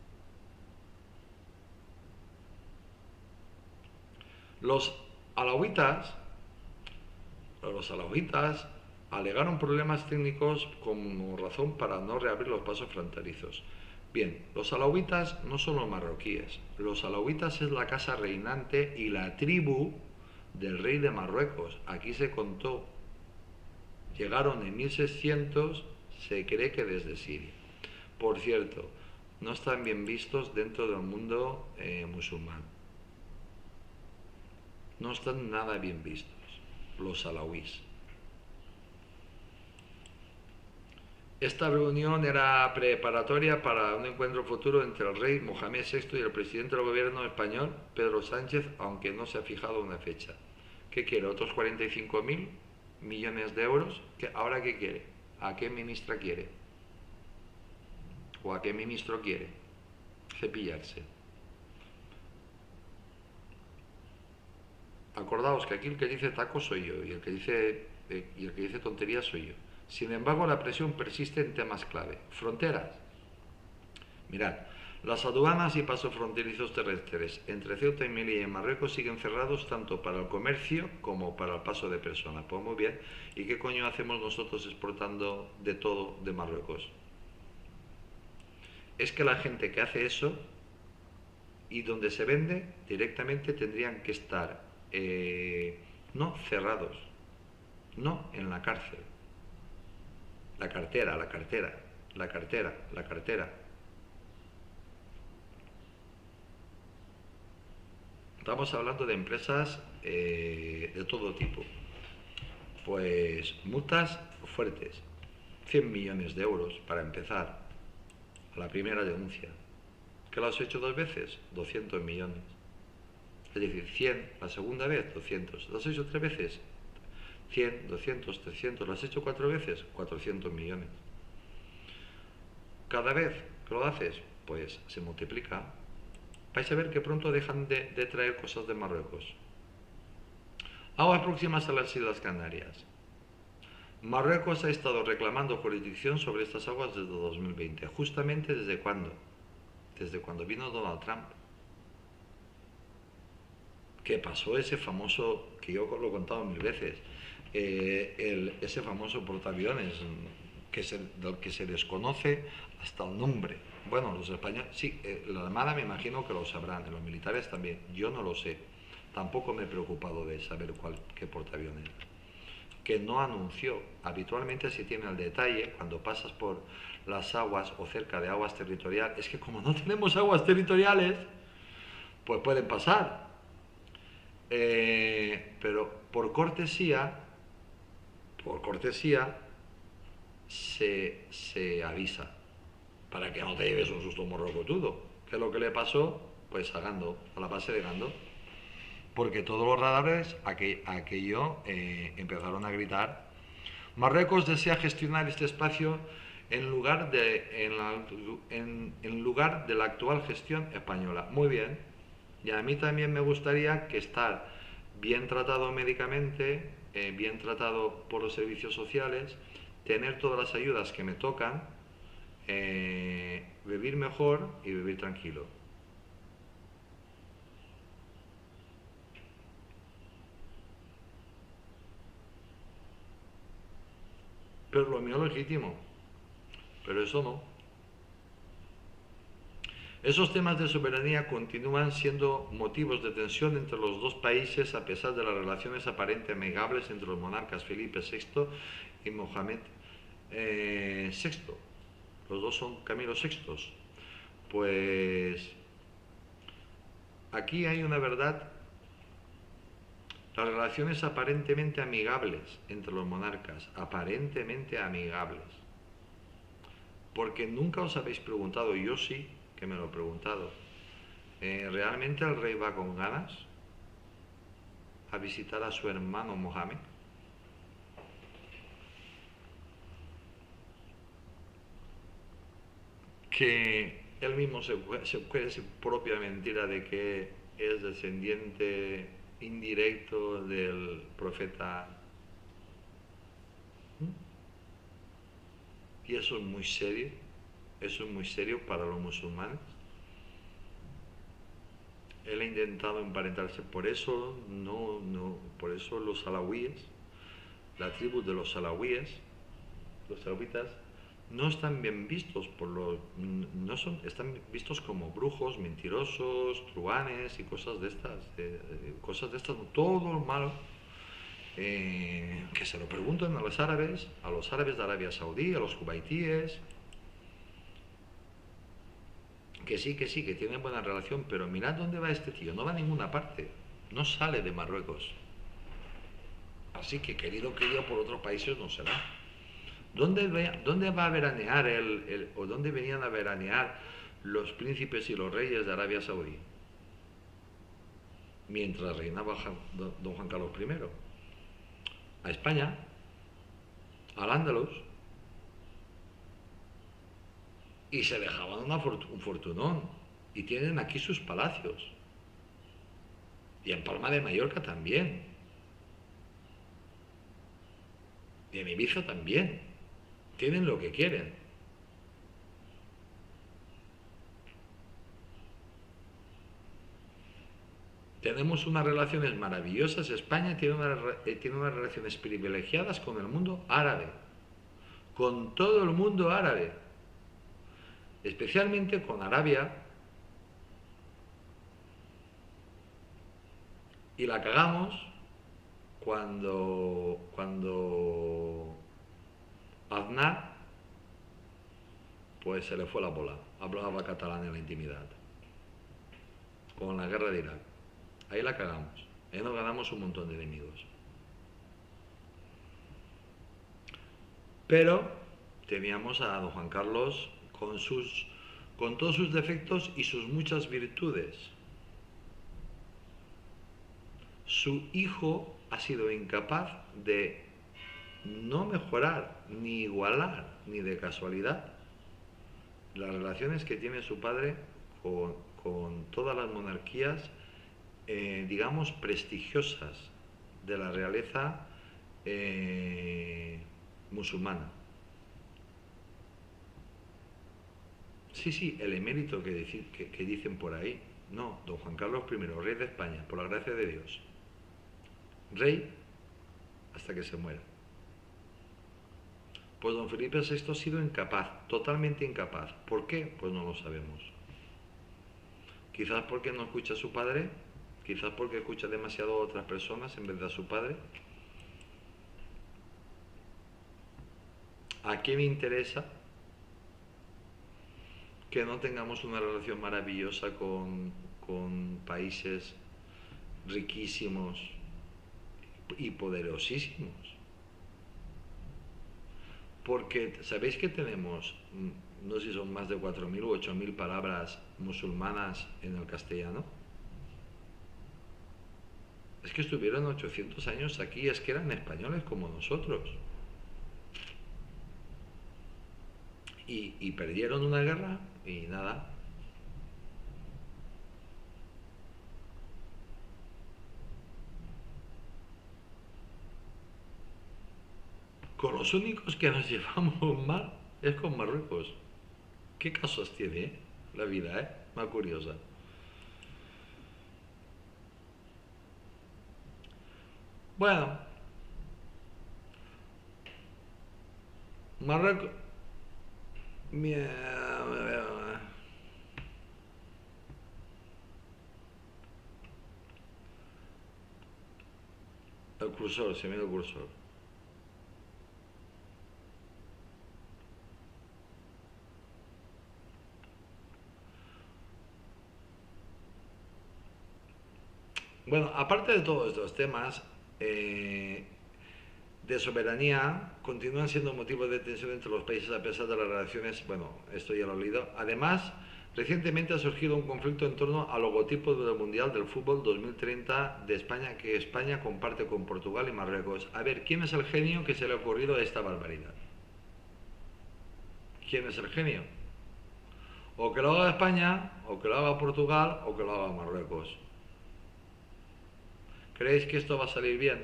Los alauitas, los alauitas alegaron problemas técnicos como razón para no reabrir los pasos fronterizos. Bien, los alauitas no son los marroquíes. Los alauitas es la casa reinante y la tribu del rey de Marruecos. Aquí se contó. Llegaron en mil seiscientos, se cree que desde Siria. Por cierto, no están bien vistos dentro del mundo eh, musulmán. No están nada bien vistos los alauís. Esta reunión era preparatoria para un encuentro futuro entre el rey Mohamed sexto y el presidente del gobierno español, Pedro Sánchez, aunque no se ha fijado una fecha. ¿Qué quiere? ¿Otros cuarenta y cinco mil millones de euros? ¿Ahora qué quiere? ¿A qué ministra quiere? ¿O a qué ministro quiere? Cepillarse. Acordaos que aquí el que dice taco soy yo y el que dice, eh, y el que dice tonterías soy yo. Sin embargo, la presión persiste en temas clave. Fronteras. Mirad, las aduanas y pasos fronterizos terrestres entre Ceuta y Melilla y Marruecos siguen cerrados tanto para el comercio como para el paso de personas. Pues muy bien. ¿Y qué coño hacemos nosotros exportando de todo de Marruecos? Es que la gente que hace eso y donde se vende directamente tendrían que estar eh, no cerrados, no en la cárcel. La cartera, la cartera, la cartera, la cartera. Estamos hablando de empresas eh, de todo tipo. Pues multas fuertes, cien millones de euros para empezar, a la primera denuncia. ¿Que lo has hecho dos veces? doscientos millones. Es decir, cien, la segunda vez, doscientos. ¿Lo has hecho tres veces? cien, doscientos, trescientos. ¿Lo has hecho cuatro veces? cuatrocientos millones. Cada vez que lo haces, pues se multiplica. Vais a ver que pronto dejan de, de traer cosas de Marruecos. Aguas próximas a las Islas Canarias. Marruecos ha estado reclamando jurisdicción sobre estas aguas desde dos mil veinte. ¿Justamente desde cuándo? Desde cuando vino Donald Trump. Que pasó ese famoso, que yo lo he contado mil veces, eh, el, ese famoso portaaviones que se, del que se desconoce hasta el nombre. Bueno, los españoles, sí, eh, la Armada me imagino que lo sabrán, los militares también, yo no lo sé. Tampoco me he preocupado de saber cuál, qué portaaviones. Que no anunció. Habitualmente se tiene el detalle cuando pasas por las aguas o cerca de aguas territoriales. Es que como no tenemos aguas territoriales, pues pueden pasar. Eh, pero por cortesía, por cortesía, se, se avisa para que no te lleves un susto morrocotudo. ¿Qué es lo que le pasó? Pues a Gando, a la base de Gando. Porque todos los radares, aquello, aquello eh, empezaron a gritar: Marruecos desea gestionar este espacio en lugar de, en la, en, en lugar de la actual gestión española. Muy bien. Y a mí también me gustaría que estar bien tratado médicamente, eh, bien tratado por los servicios sociales, tener todas las ayudas que me tocan, eh, vivir mejor y vivir tranquilo. Pero lo mío es legítimo. Pero eso no. Esos temas de soberanía continúan siendo motivos de tensión entre los dos países a pesar de las relaciones aparentemente amigables entre los monarcas Felipe sexto y Mohamed eh, sexto. Los dos son Camilo sextos. Pues aquí hay una verdad. Las relaciones aparentemente amigables entre los monarcas, aparentemente amigables. Porque nunca os habéis preguntado, yo sí que me lo he preguntado, eh, ¿realmente el rey va con ganas a visitar a su hermano Mohamed? Que él mismo se, se cree su propia mentira de que es descendiente indirecto del profeta. Y eso es muy serio, eso es muy serio para los musulmanes. Él ha intentado emparentarse, por eso no, no, por eso los alawíes, la tribu de los alawíes, los alawitas, no están bien vistos por los, no son, están vistos como brujos, mentirosos, truanes y cosas de estas, eh, cosas de estas, todo lo malo. Eh, que se lo preguntan a los árabes, a los árabes de Arabia Saudí, a los cubaitíes, que sí, que sí, que tienen buena relación, pero mirad dónde va este tío, no va a ninguna parte, no sale de Marruecos. Así que querido que yo por otros países no será. ¿Dónde, dónde va a veranear el, el, o dónde venían a veranear los príncipes y los reyes de Arabia Saudí? Mientras reinaba don Juan Carlos primero. A España, al Andaluz, y se dejaban una fort un fortunón, y tienen aquí sus palacios, y en Palma de Mallorca también, y en Ibiza también, tienen lo que quieren. Tenemos unas relaciones maravillosas. España tiene, una, tiene unas relaciones privilegiadas con el mundo árabe, con todo el mundo árabe, especialmente con Arabia Y la cagamos cuando, cuando Aznar pues se le fue la bola, hablaba catalán en la intimidad, con la guerra de Irak. Ahí la cagamos, ahí nos ganamos un montón de enemigos. Pero teníamos a don Juan Carlos con, sus, con todos sus defectos y sus muchas virtudes. Su hijo ha sido incapaz de no mejorar, ni igualar, ni de casualidad, las relaciones que tiene su padre con, con todas las monarquías, eh, digamos, prestigiosas de la realeza eh, musulmana. Sí, sí, el emérito que, que, que dicen por ahí. No, don Juan Carlos primero, rey de España, por la gracia de Dios. Rey hasta que se muera. Pues don Felipe sexto ha sido incapaz, totalmente incapaz. ¿Por qué? Pues no lo sabemos. Quizás porque no escucha a su padre, quizás porque escucha demasiado a otras personas en vez de a su padre. ¿A qué me interesa que no tengamos una relación maravillosa con, con países riquísimos y poderosísimos? Porque sabéis que tenemos, no sé si son más de cuatro mil o ocho mil palabras musulmanas en el castellano. Es que estuvieron ochocientos años aquí, es que eran españoles como nosotros. Y, y perdieron una guerra y nada. Con los únicos que nos llevamos mal es con Marruecos. ¿Qué casos tiene eh? la vida, eh? Más curiosa. Bueno, Marruecos... El cursor, se mira el cursor. Bueno, aparte de todos estos temas eh, de soberanía, continúan siendo motivos de tensión entre los países a pesar de las relaciones, bueno, esto ya lo he leído. Además, recientemente ha surgido un conflicto en torno al logotipo del Mundial del Fútbol dos mil treinta de España, que España comparte con Portugal y Marruecos. A ver, ¿quién es el genio que se le ha ocurrido esta barbaridad? ¿Quién es el genio? O que lo haga España, o que lo haga Portugal, o que lo haga Marruecos. ¿Creéis que esto va a salir bien?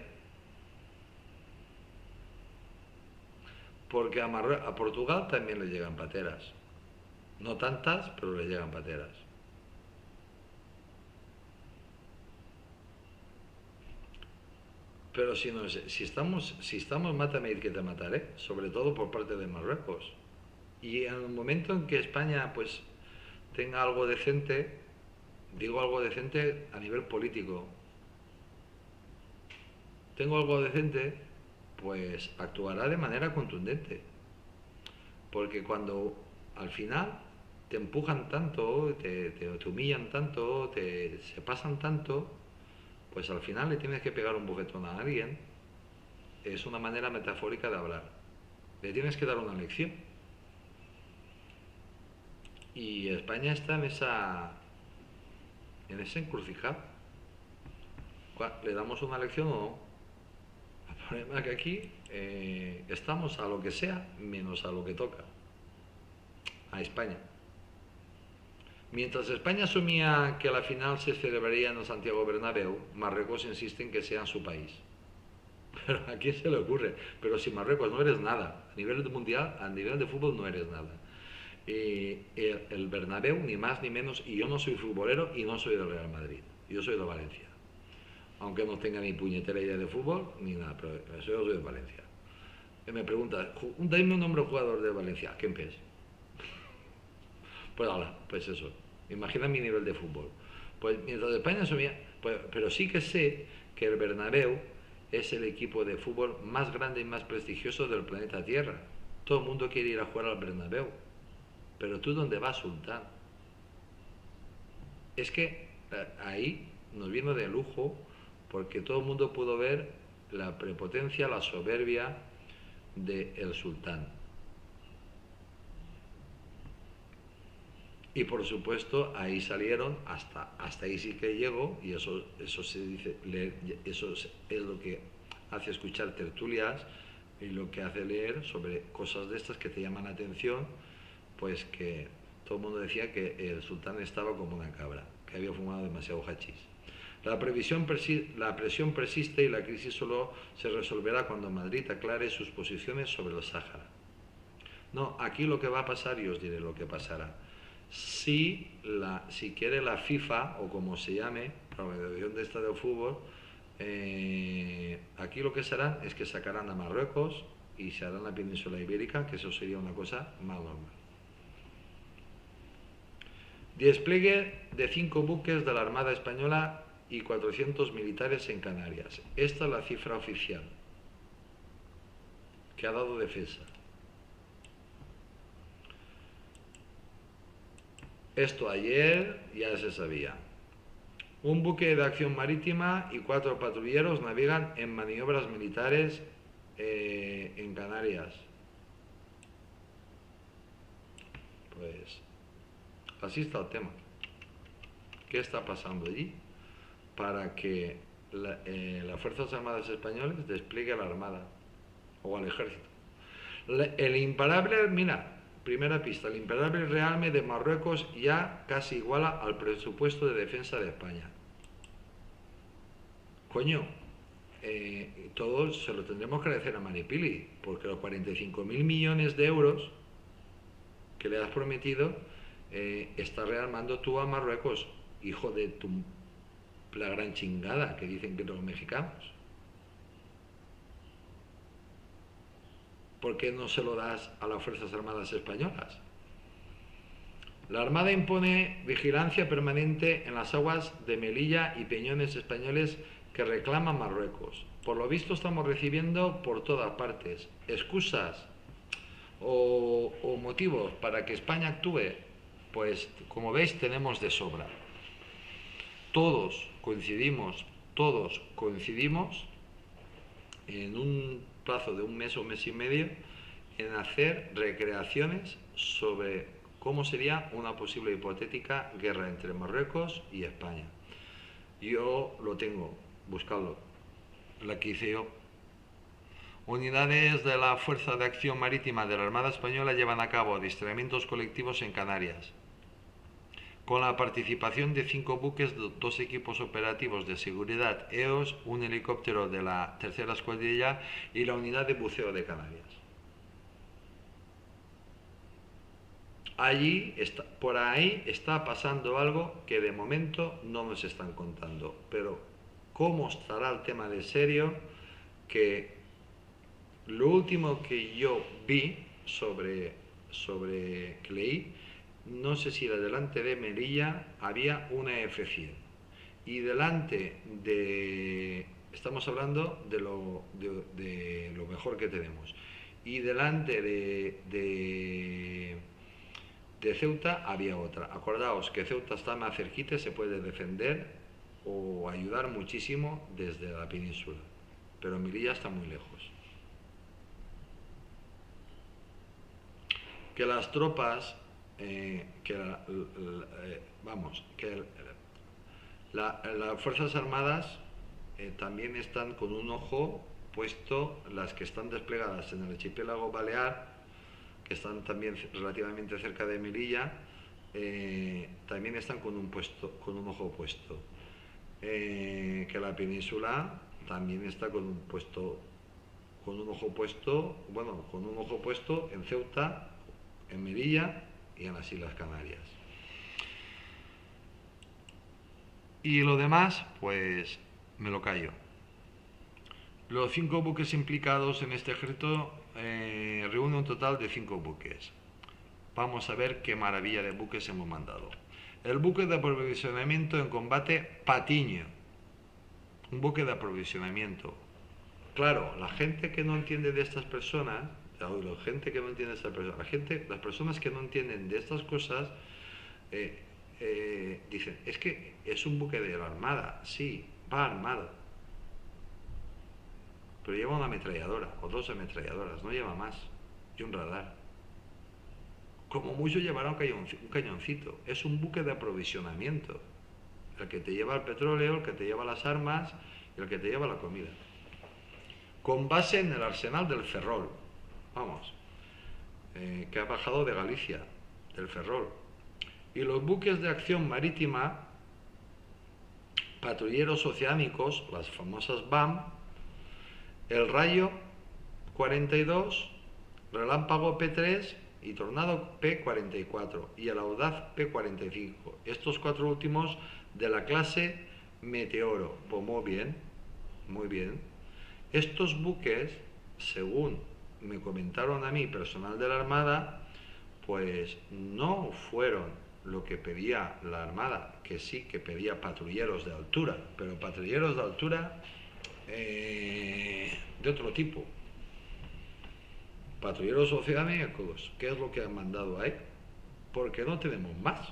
Porque a, Marrue a Portugal también le llegan pateras. No tantas, pero le llegan pateras. Pero si, no, si estamos, si estamos mátame y que te mataré, sobre todo por parte de Marruecos. Y en el momento en que España pues tenga algo decente, digo algo decente a nivel político, tengo algo decente, pues actuará de manera contundente. Porque cuando al final te empujan tanto, te, te, te humillan tanto, te, se pasan tanto, pues al final le tienes que pegar un bofetón a alguien. Es una manera metafórica de hablar. Le tienes que dar una lección. Y España está en esa, en esa encrucijada. ¿Le damos una lección o no? El problema es que aquí eh, estamos a lo que sea menos a lo que toca, a España. Mientras España asumía que la final se celebraría en el Santiago Bernabéu, Marruecos insiste en que sea en su país. Pero ¿a quién se le ocurre? Pero si Marruecos no eres nada, a nivel de mundial, a nivel de fútbol no eres nada. Eh, el, el Bernabéu ni más ni menos, y yo no soy futbolero y no soy del Real Madrid, yo soy de Valencia. Aunque no tenga ni puñetera idea de fútbol, ni nada, pero yo soy de Valencia. Y me pregunta, dame un nombre jugador de Valencia, ¿quién es? Pues ahora, pues eso, imagina mi nivel de fútbol. Pues mientras España asumía, Pues, pero sí que sé que el Bernabéu es el equipo de fútbol más grande y más prestigioso del planeta Tierra. Todo el mundo quiere ir a jugar al Bernabéu. Pero tú, ¿dónde vas, Sultán? Es que eh, ahí nos vino de lujo porque todo el mundo pudo ver la prepotencia, la soberbia del sultán. Y por supuesto ahí salieron, hasta, hasta ahí sí que llegó, y eso, eso se dice, leer, eso es lo que hace escuchar tertulias y lo que hace leer sobre cosas de estas que te llaman la atención, pues que todo el mundo decía que el sultán estaba como una cabra, que había fumado demasiado hachís. La, previsión persi la presión persiste y la crisis solo se resolverá cuando Madrid aclare sus posiciones sobre el Sáhara. No, aquí lo que va a pasar, y os diré lo que pasará. Si, la, si quiere la FIFA, o como se llame, la Organización de Estadio de Fútbol, eh, aquí lo que serán es que sacarán a Marruecos y se harán la península ibérica, que eso sería una cosa más normal. Despliegue de cinco buques de la Armada Española y cuatrocientos militares en Canarias. Esta es la cifra oficial que ha dado Defensa. Esto ayer ya se sabía. Un buque de acción marítima y cuatro patrulleros navegan en maniobras militares eh, en Canarias. Pues así está el tema. ¿Qué está pasando allí? Para que la, eh, las Fuerzas Armadas Españolas desplieguen la Armada o al Ejército. La, el imparable, mira, primera pista, el imparable realme de Marruecos ya casi iguala al presupuesto de defensa de España. Coño, eh, todo se lo tendremos que agradecer a Maripili, porque los cuarenta y cinco mil millones de euros que le has prometido, eh, está rearmando tú a Marruecos, hijo de tu... la gran chingada que dicen que los mexicanos. ¿Por qué no se lo das a las Fuerzas Armadas Españolas? La Armada impone vigilancia permanente en las aguas de Melilla y Peñones españoles que reclaman Marruecos. Por lo visto estamos recibiendo por todas partes excusas o, o motivos para que España actúe. Pues como veis tenemos de sobra. Todos coincidimos, todos coincidimos en un plazo de un mes o mes y medio en hacer recreaciones sobre cómo sería una posible hipotética guerra entre Marruecos y España. Yo lo tengo, buscadlo, la que hice yo. Unidades de la Fuerza de Acción Marítima de la Armada Española llevan a cabo adiestramientos colectivos en Canarias, con la participación de cinco buques, dos equipos operativos de seguridad E O S, un helicóptero de la tercera escuadrilla y la unidad de buceo de Canarias. Allí, está, por ahí está pasando algo que de momento no nos están contando, pero cómo estará el tema de serio, que lo último que yo vi sobre, sobre que leí, no sé si era delante de Melilla, había una F cien. Y delante de... Estamos hablando de lo, de, de lo mejor que tenemos. Y delante de, de, de Ceuta había otra. Acordaos que Ceuta está más cerquita, se puede defender o ayudar muchísimo desde la península. Pero Melilla está muy lejos. Que las tropas... Eh, que la, la, eh, vamos, que la, las Fuerzas Armadas eh, también están con un ojo puesto, las que están desplegadas en el archipiélago Balear, que están también relativamente cerca de Melilla, eh, también están con un, puesto, con un ojo puesto. Eh, que la península también está con un puesto, con un ojo puesto, bueno, con un ojo puesto en Ceuta, en Melilla y en las Islas Canarias. Y lo demás, pues me lo callo. Los cinco buques implicados en este ejército eh, reúnen un total de cinco buques. Vamos a ver qué maravilla de buques hemos mandado. El buque de aprovisionamiento en combate Patiño, un buque de aprovisionamiento. Claro, la gente que no entiende de estas personas, la gente que no entiende de estas personas, la gente, las personas que no entienden de estas cosas, eh, eh, dicen, es que es un buque de la Armada, sí, va armado, pero lleva una ametralladora o dos ametralladoras, no lleva más, y un radar. Como mucho llevará un, cañon, un cañoncito. Es un buque de aprovisionamiento, el que te lleva el petróleo, el que te lleva las armas y el que te lleva la comida, con base en el arsenal del Ferrol, vamos, eh, que ha bajado de Galicia, del Ferrol. Y los buques de acción marítima, patrulleros oceánicos, las famosas B A M, el Rayo cuarenta y dos, Relámpago P tres y Tornado P cuarenta y cuatro y el Audaz P cuarenta y cinco. Estos cuatro últimos de la clase Meteoro. Pues muy bien, muy bien. Estos buques, según me comentaron a mí, personal de la Armada, pues no fueron lo que pedía la Armada, que sí que pedía patrulleros de altura, pero patrulleros de altura eh, de otro tipo. Patrulleros oceánicos, ¿qué es lo que han mandado ahí? Porque no tenemos más.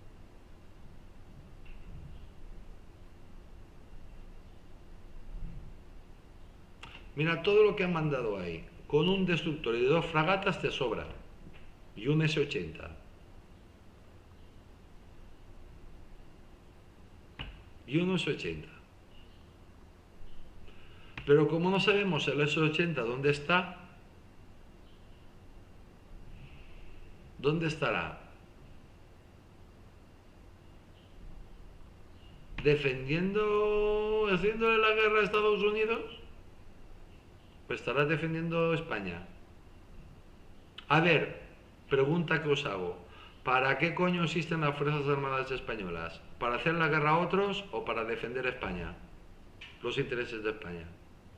Mira, todo lo que han mandado ahí, con un destructor y dos fragatas te sobra, y un ese ochenta. Y un ese ochenta. Pero como no sabemos el ese ochenta dónde está, ¿dónde estará? ¿Defendiendo, haciéndole la guerra a Estados Unidos? Pues estará defendiendo España. A ver, pregunta que os hago. ¿Para qué coño existen las Fuerzas Armadas Españolas? ¿Para hacer la guerra a otros o para defender España? Los intereses de España.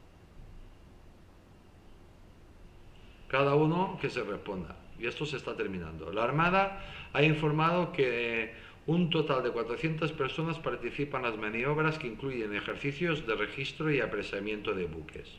Cada uno que se responda. Y esto se está terminando. La Armada ha informado que un total de cuatrocientas personas participan en las maniobras que incluyen ejercicios de registro y apresamiento de buques.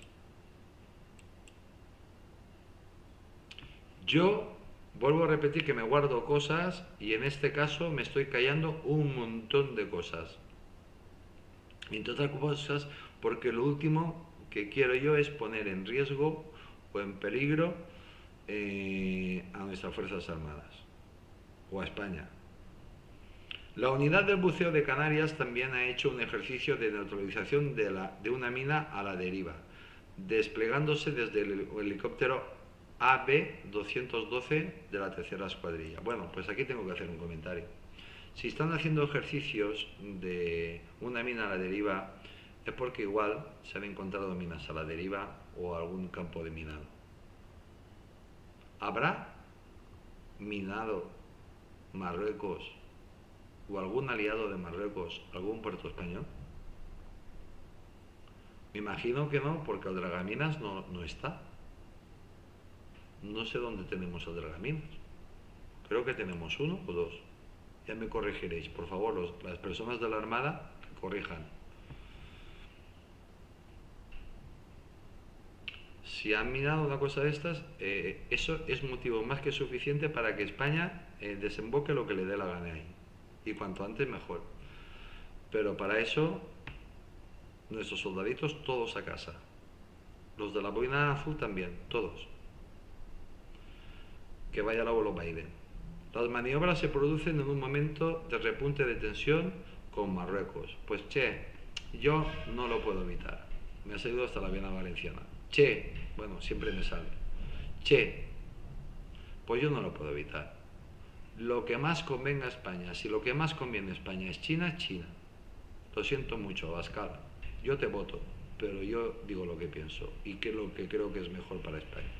Yo vuelvo a repetir que me guardo cosas y en este caso me estoy callando un montón de cosas. Entre otras cosas porque lo último que quiero yo es poner en riesgo o en peligro eh, a nuestras Fuerzas Armadas o a España. La unidad del buceo de Canarias también ha hecho un ejercicio de neutralización de, la, de una mina a la deriva, desplegándose desde el helicóptero A B doscientos doce de la tercera escuadrilla. Bueno, pues aquí tengo que hacer un comentario. Si están haciendo ejercicios de una mina a la deriva, es porque igual se han encontrado minas a la deriva o algún campo de minado. ¿Habrá minado Marruecos o algún aliado de Marruecos algún puerto español? Me imagino que no, porque el dragaminas no, no está. No sé dónde tenemos el dragaminas. Creo que tenemos uno o dos. Ya me corregiréis, por favor, los, las personas de la Armada que corrijan. Si han minado una cosa de estas, eh, eso es motivo más que suficiente para que España eh, desemboque lo que le dé la gana ahí. Y cuanto antes mejor. Pero para eso, nuestros soldaditos todos a casa. Los de la boina azul también, todos. Que vaya el abuelo Biden. Las maniobras se producen en un momento de repunte de tensión con Marruecos. Pues che, yo no lo puedo evitar. Me ha salido hasta la vena valenciana. Che, bueno, siempre me sale. Che, pues yo no lo puedo evitar. Lo que más convenga a España, si lo que más conviene a España es China, China. Lo siento mucho, Abascal. Yo te voto, pero yo digo lo que pienso y que lo que creo que es mejor para España.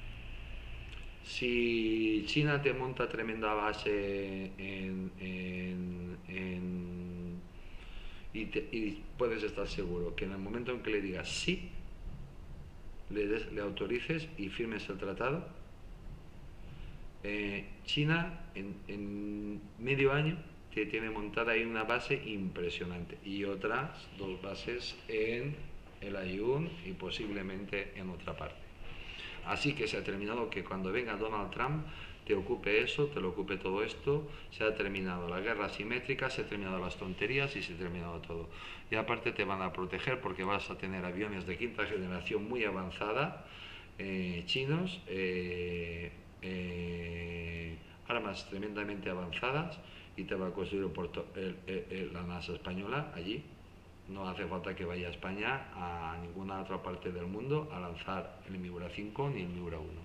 Si China te monta tremenda base en, en, en, y, te, y puedes estar seguro que en el momento en que le digas sí, le, des, le autorices y firmes el tratado, eh, China en, en medio año te tiene montada ahí una base impresionante y otras dos bases en el Ayun y posiblemente en otra parte. Así que se ha terminado que cuando venga Donald Trump te ocupe eso, te lo ocupe todo esto, se ha terminado la guerra asimétrica, se ha terminado las tonterías y se ha terminado todo. Y aparte te van a proteger porque vas a tener aviones de quinta generación muy avanzada, eh, chinos, eh, eh, armas tremendamente avanzadas, y te va a construir el, el, el, la NASA española allí. No hace falta que vaya a España a ninguna otra parte del mundo a lanzar el Miura cinco ni el Miura uno.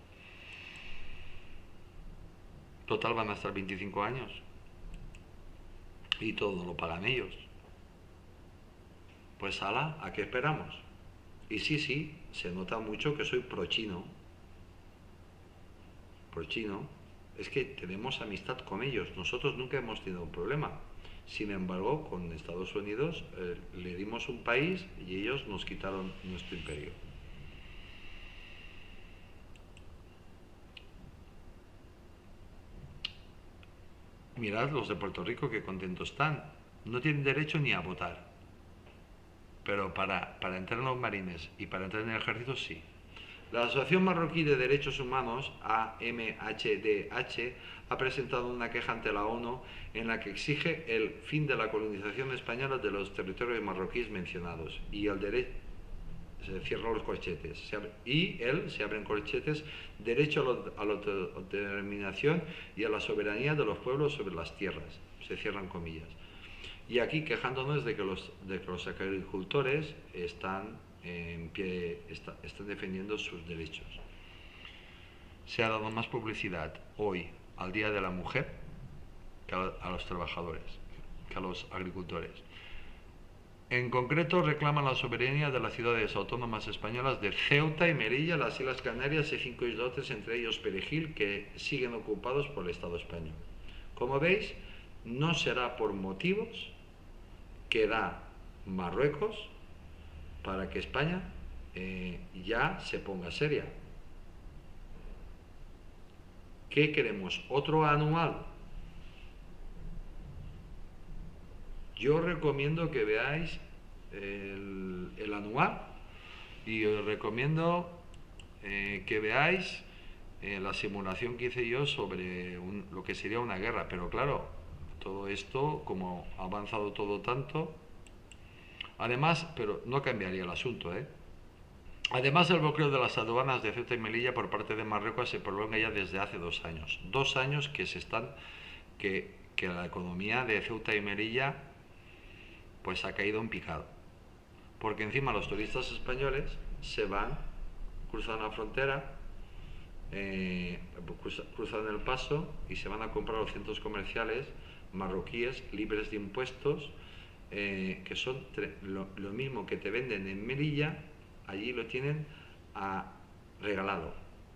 Total van a estar veinticinco años y todo lo pagan ellos. Pues ala, ¿a qué esperamos? Y sí, sí, se nota mucho que soy pro chino. Pro chino. Es que tenemos amistad con ellos. Nosotros nunca hemos tenido un problema. Sin embargo, con Estados Unidos eh, le dimos un país y ellos nos quitaron nuestro imperio. Mirad los de Puerto Rico qué contentos están. No tienen derecho ni a votar. Pero para, para entrar en los marines y para entrar en el ejército sí. La Asociación Marroquí de Derechos Humanos, A M H D H, ha presentado una queja ante la ONU en la que exige el fin de la colonización española de los territorios marroquíes mencionados y el derecho se cierran los corchetes se abre, y él se abren corchetes derecho a la autodeterminación y a la soberanía de los pueblos sobre las tierras, se cierran comillas, y aquí quejándonos de que los, de que los agricultores están en pie, está, están defendiendo sus derechos. Se ha dado más publicidad hoy al Día de la Mujer que a, a los trabajadores, que a los agricultores. En concreto reclaman la soberanía de las ciudades autónomas españolas de Ceuta y Melilla, las Islas Canarias y cinco islotes, entre ellos Perejil, que siguen ocupados por el Estado español. Como veis, no será por motivos que da Marruecos para que España eh, ya se ponga seria. ¿Qué queremos? ¿Otro anual? Yo recomiendo que veáis el, el anual y os recomiendo eh, que veáis eh, la simulación que hice yo sobre un, lo que sería una guerra, pero claro, todo esto, como ha avanzado todo tanto, además, pero no cambiaría el asunto, ¿eh? Además, el bloqueo de las aduanas de Ceuta y Melilla por parte de Marruecos se prolonga ya desde hace dos años. Dos años que se están, que, que la economía de Ceuta y Melilla pues ha caído en picado. Porque encima los turistas españoles se van, cruzan la frontera, eh, cruzan el paso y se van a comprar los centros comerciales marroquíes libres de impuestos, eh, que son lo, lo mismo que te venden en Melilla, allí lo tienen a regalado.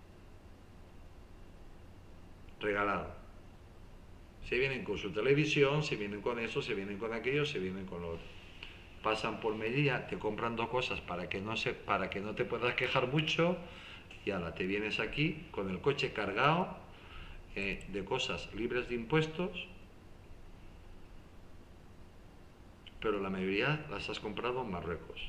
Regalado. Se vienen con su televisión, se vienen con eso, se vienen con aquello, se vienen con lo otro. Pasan por Melilla, te compran dos cosas para que no, se, para que no te puedas quejar mucho, y ahora te vienes aquí con el coche cargado eh, de cosas libres de impuestos, pero la mayoría las has comprado en Marruecos.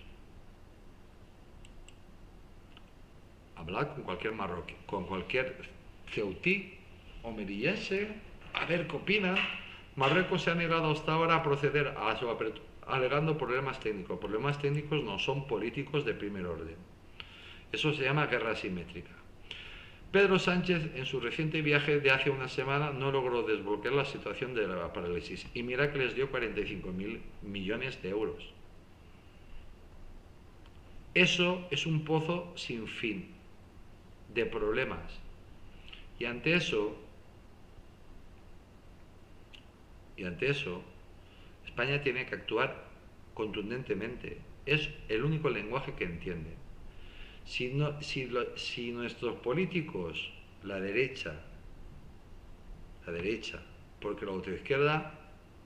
Hablad con cualquier marroquí, con cualquier ceutí o melillense, a ver qué opina. Marruecos se ha negado hasta ahora a proceder a su apertura, alegando problemas técnicos. Problemas técnicos no son políticos de primer orden. Eso se llama guerra asimétrica. Pedro Sánchez, en su reciente viaje de hace una semana, no logró desbloquear la situación de la parálisis. Y mira que les dio cuarenta y cinco mil millones de euros. Eso es un pozo sin fin de problemas. Y ante eso, y ante eso, España tiene que actuar contundentemente. Es el único lenguaje que entiende. Si, no, si, lo, si nuestros políticos, la derecha, la derecha, porque la ultraizquierda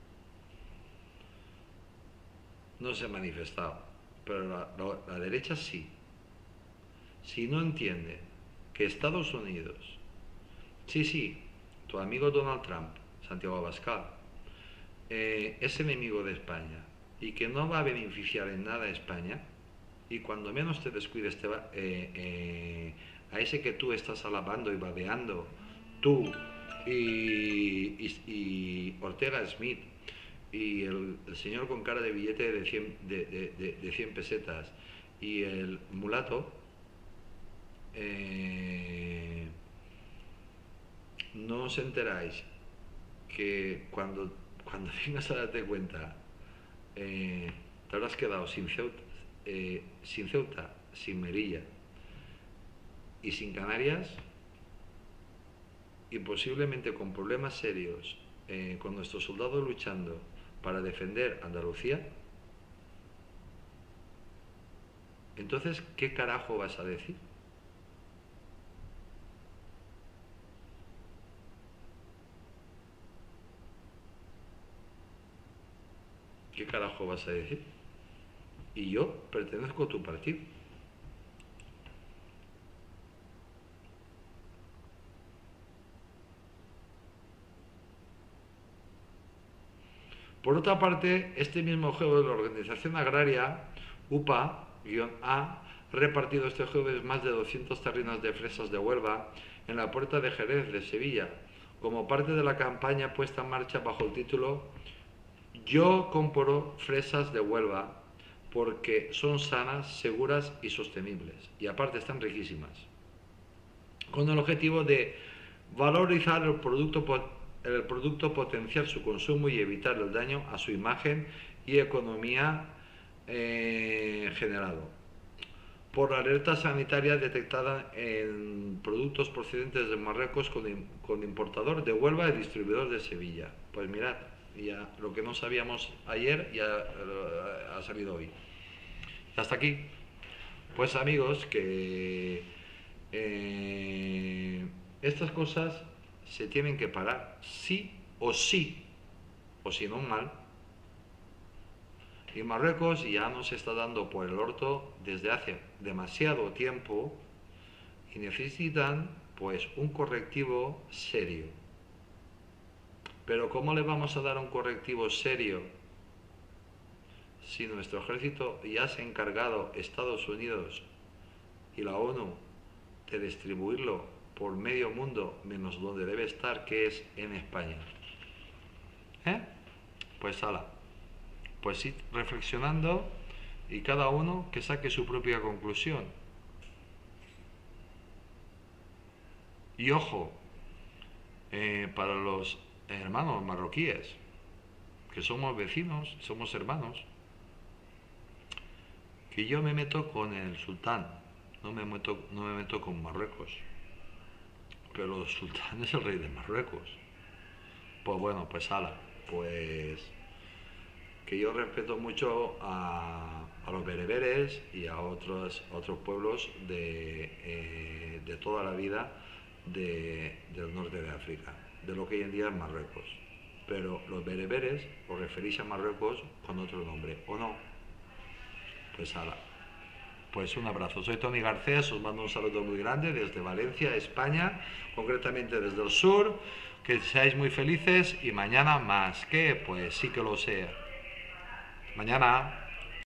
no se ha manifestado, pero la, la, la derecha sí. Si no entiende que Estados Unidos, sí, sí, tu amigo Donald Trump, Santiago Abascal, eh, es enemigo de España y que no va a beneficiar en nada a España, y cuando menos te descuides te va, eh, eh, a ese que tú estás alabando y babeando, tú y, y, y Ortega Smith y el, el señor con cara de billete de cien, de, de, de, de cien pesetas y el mulato, eh, no os enteráis que cuando, cuando vengas a darte cuenta, eh, te habrás quedado sin Ceuta, eh, sin Ceuta, sin Melilla y sin Canarias, y posiblemente con problemas serios, eh, con nuestros soldados luchando para defender Andalucía. Entonces, ¿qué carajo vas a decir? ¿Qué carajo vas a decir? Y yo pertenezco a tu partido. Por otra parte, este mismo jueves la Organización Agraria, U P A-A, ha repartido este jueves más de doscientos tarrinas de fresas de Huelva en la Puerta de Jerez de Sevilla, como parte de la campaña puesta en marcha bajo el título Yo compro fresas de Huelva porque son sanas, seguras y sostenibles, y aparte están riquísimas, con el objetivo de valorizar el producto, el producto, potenciar su consumo y evitar el daño a su imagen y economía eh, generado por la alerta sanitaria detectada en productos procedentes de Marruecos con, con importador de Huelva y distribuidor de Sevilla. Pues mirad, ya lo que no sabíamos ayer ya uh, ha salido hoy. Y hasta aquí. Pues amigos, que eh, estas cosas se tienen que parar, sí o sí, o si no mal. Y Marruecos ya nos está dando por el orto desde hace demasiado tiempo y necesitan pues un correctivo serio. Pero ¿cómo le vamos a dar un correctivo serio si nuestro ejército ya se ha encargado, Estados Unidos y la ONU, de distribuirlo por medio mundo, menos donde debe estar, que es en España? ¿Eh? Pues ala, pues sí, reflexionando, y cada uno que saque su propia conclusión. Y ojo, eh, para los hermanos marroquíes, que somos vecinos, somos hermanos, que yo me meto con el sultán, no me meto, no me meto con Marruecos, pero el sultán es el rey de Marruecos. Pues bueno, pues ala, pues que yo respeto mucho a, a los bereberes y a otros, a otros pueblos de, eh, de toda la vida de, del norte de África, de lo que hoy en día es Marruecos. Pero los bereberes os referís a Marruecos con otro nombre, ¿o no? Pues ala, pues un abrazo. Soy Tony Garcés, os mando un saludo muy grande desde Valencia, España, concretamente desde el sur. Que seáis muy felices y mañana más. ¿Qué? Pues sí que lo sé. Mañana.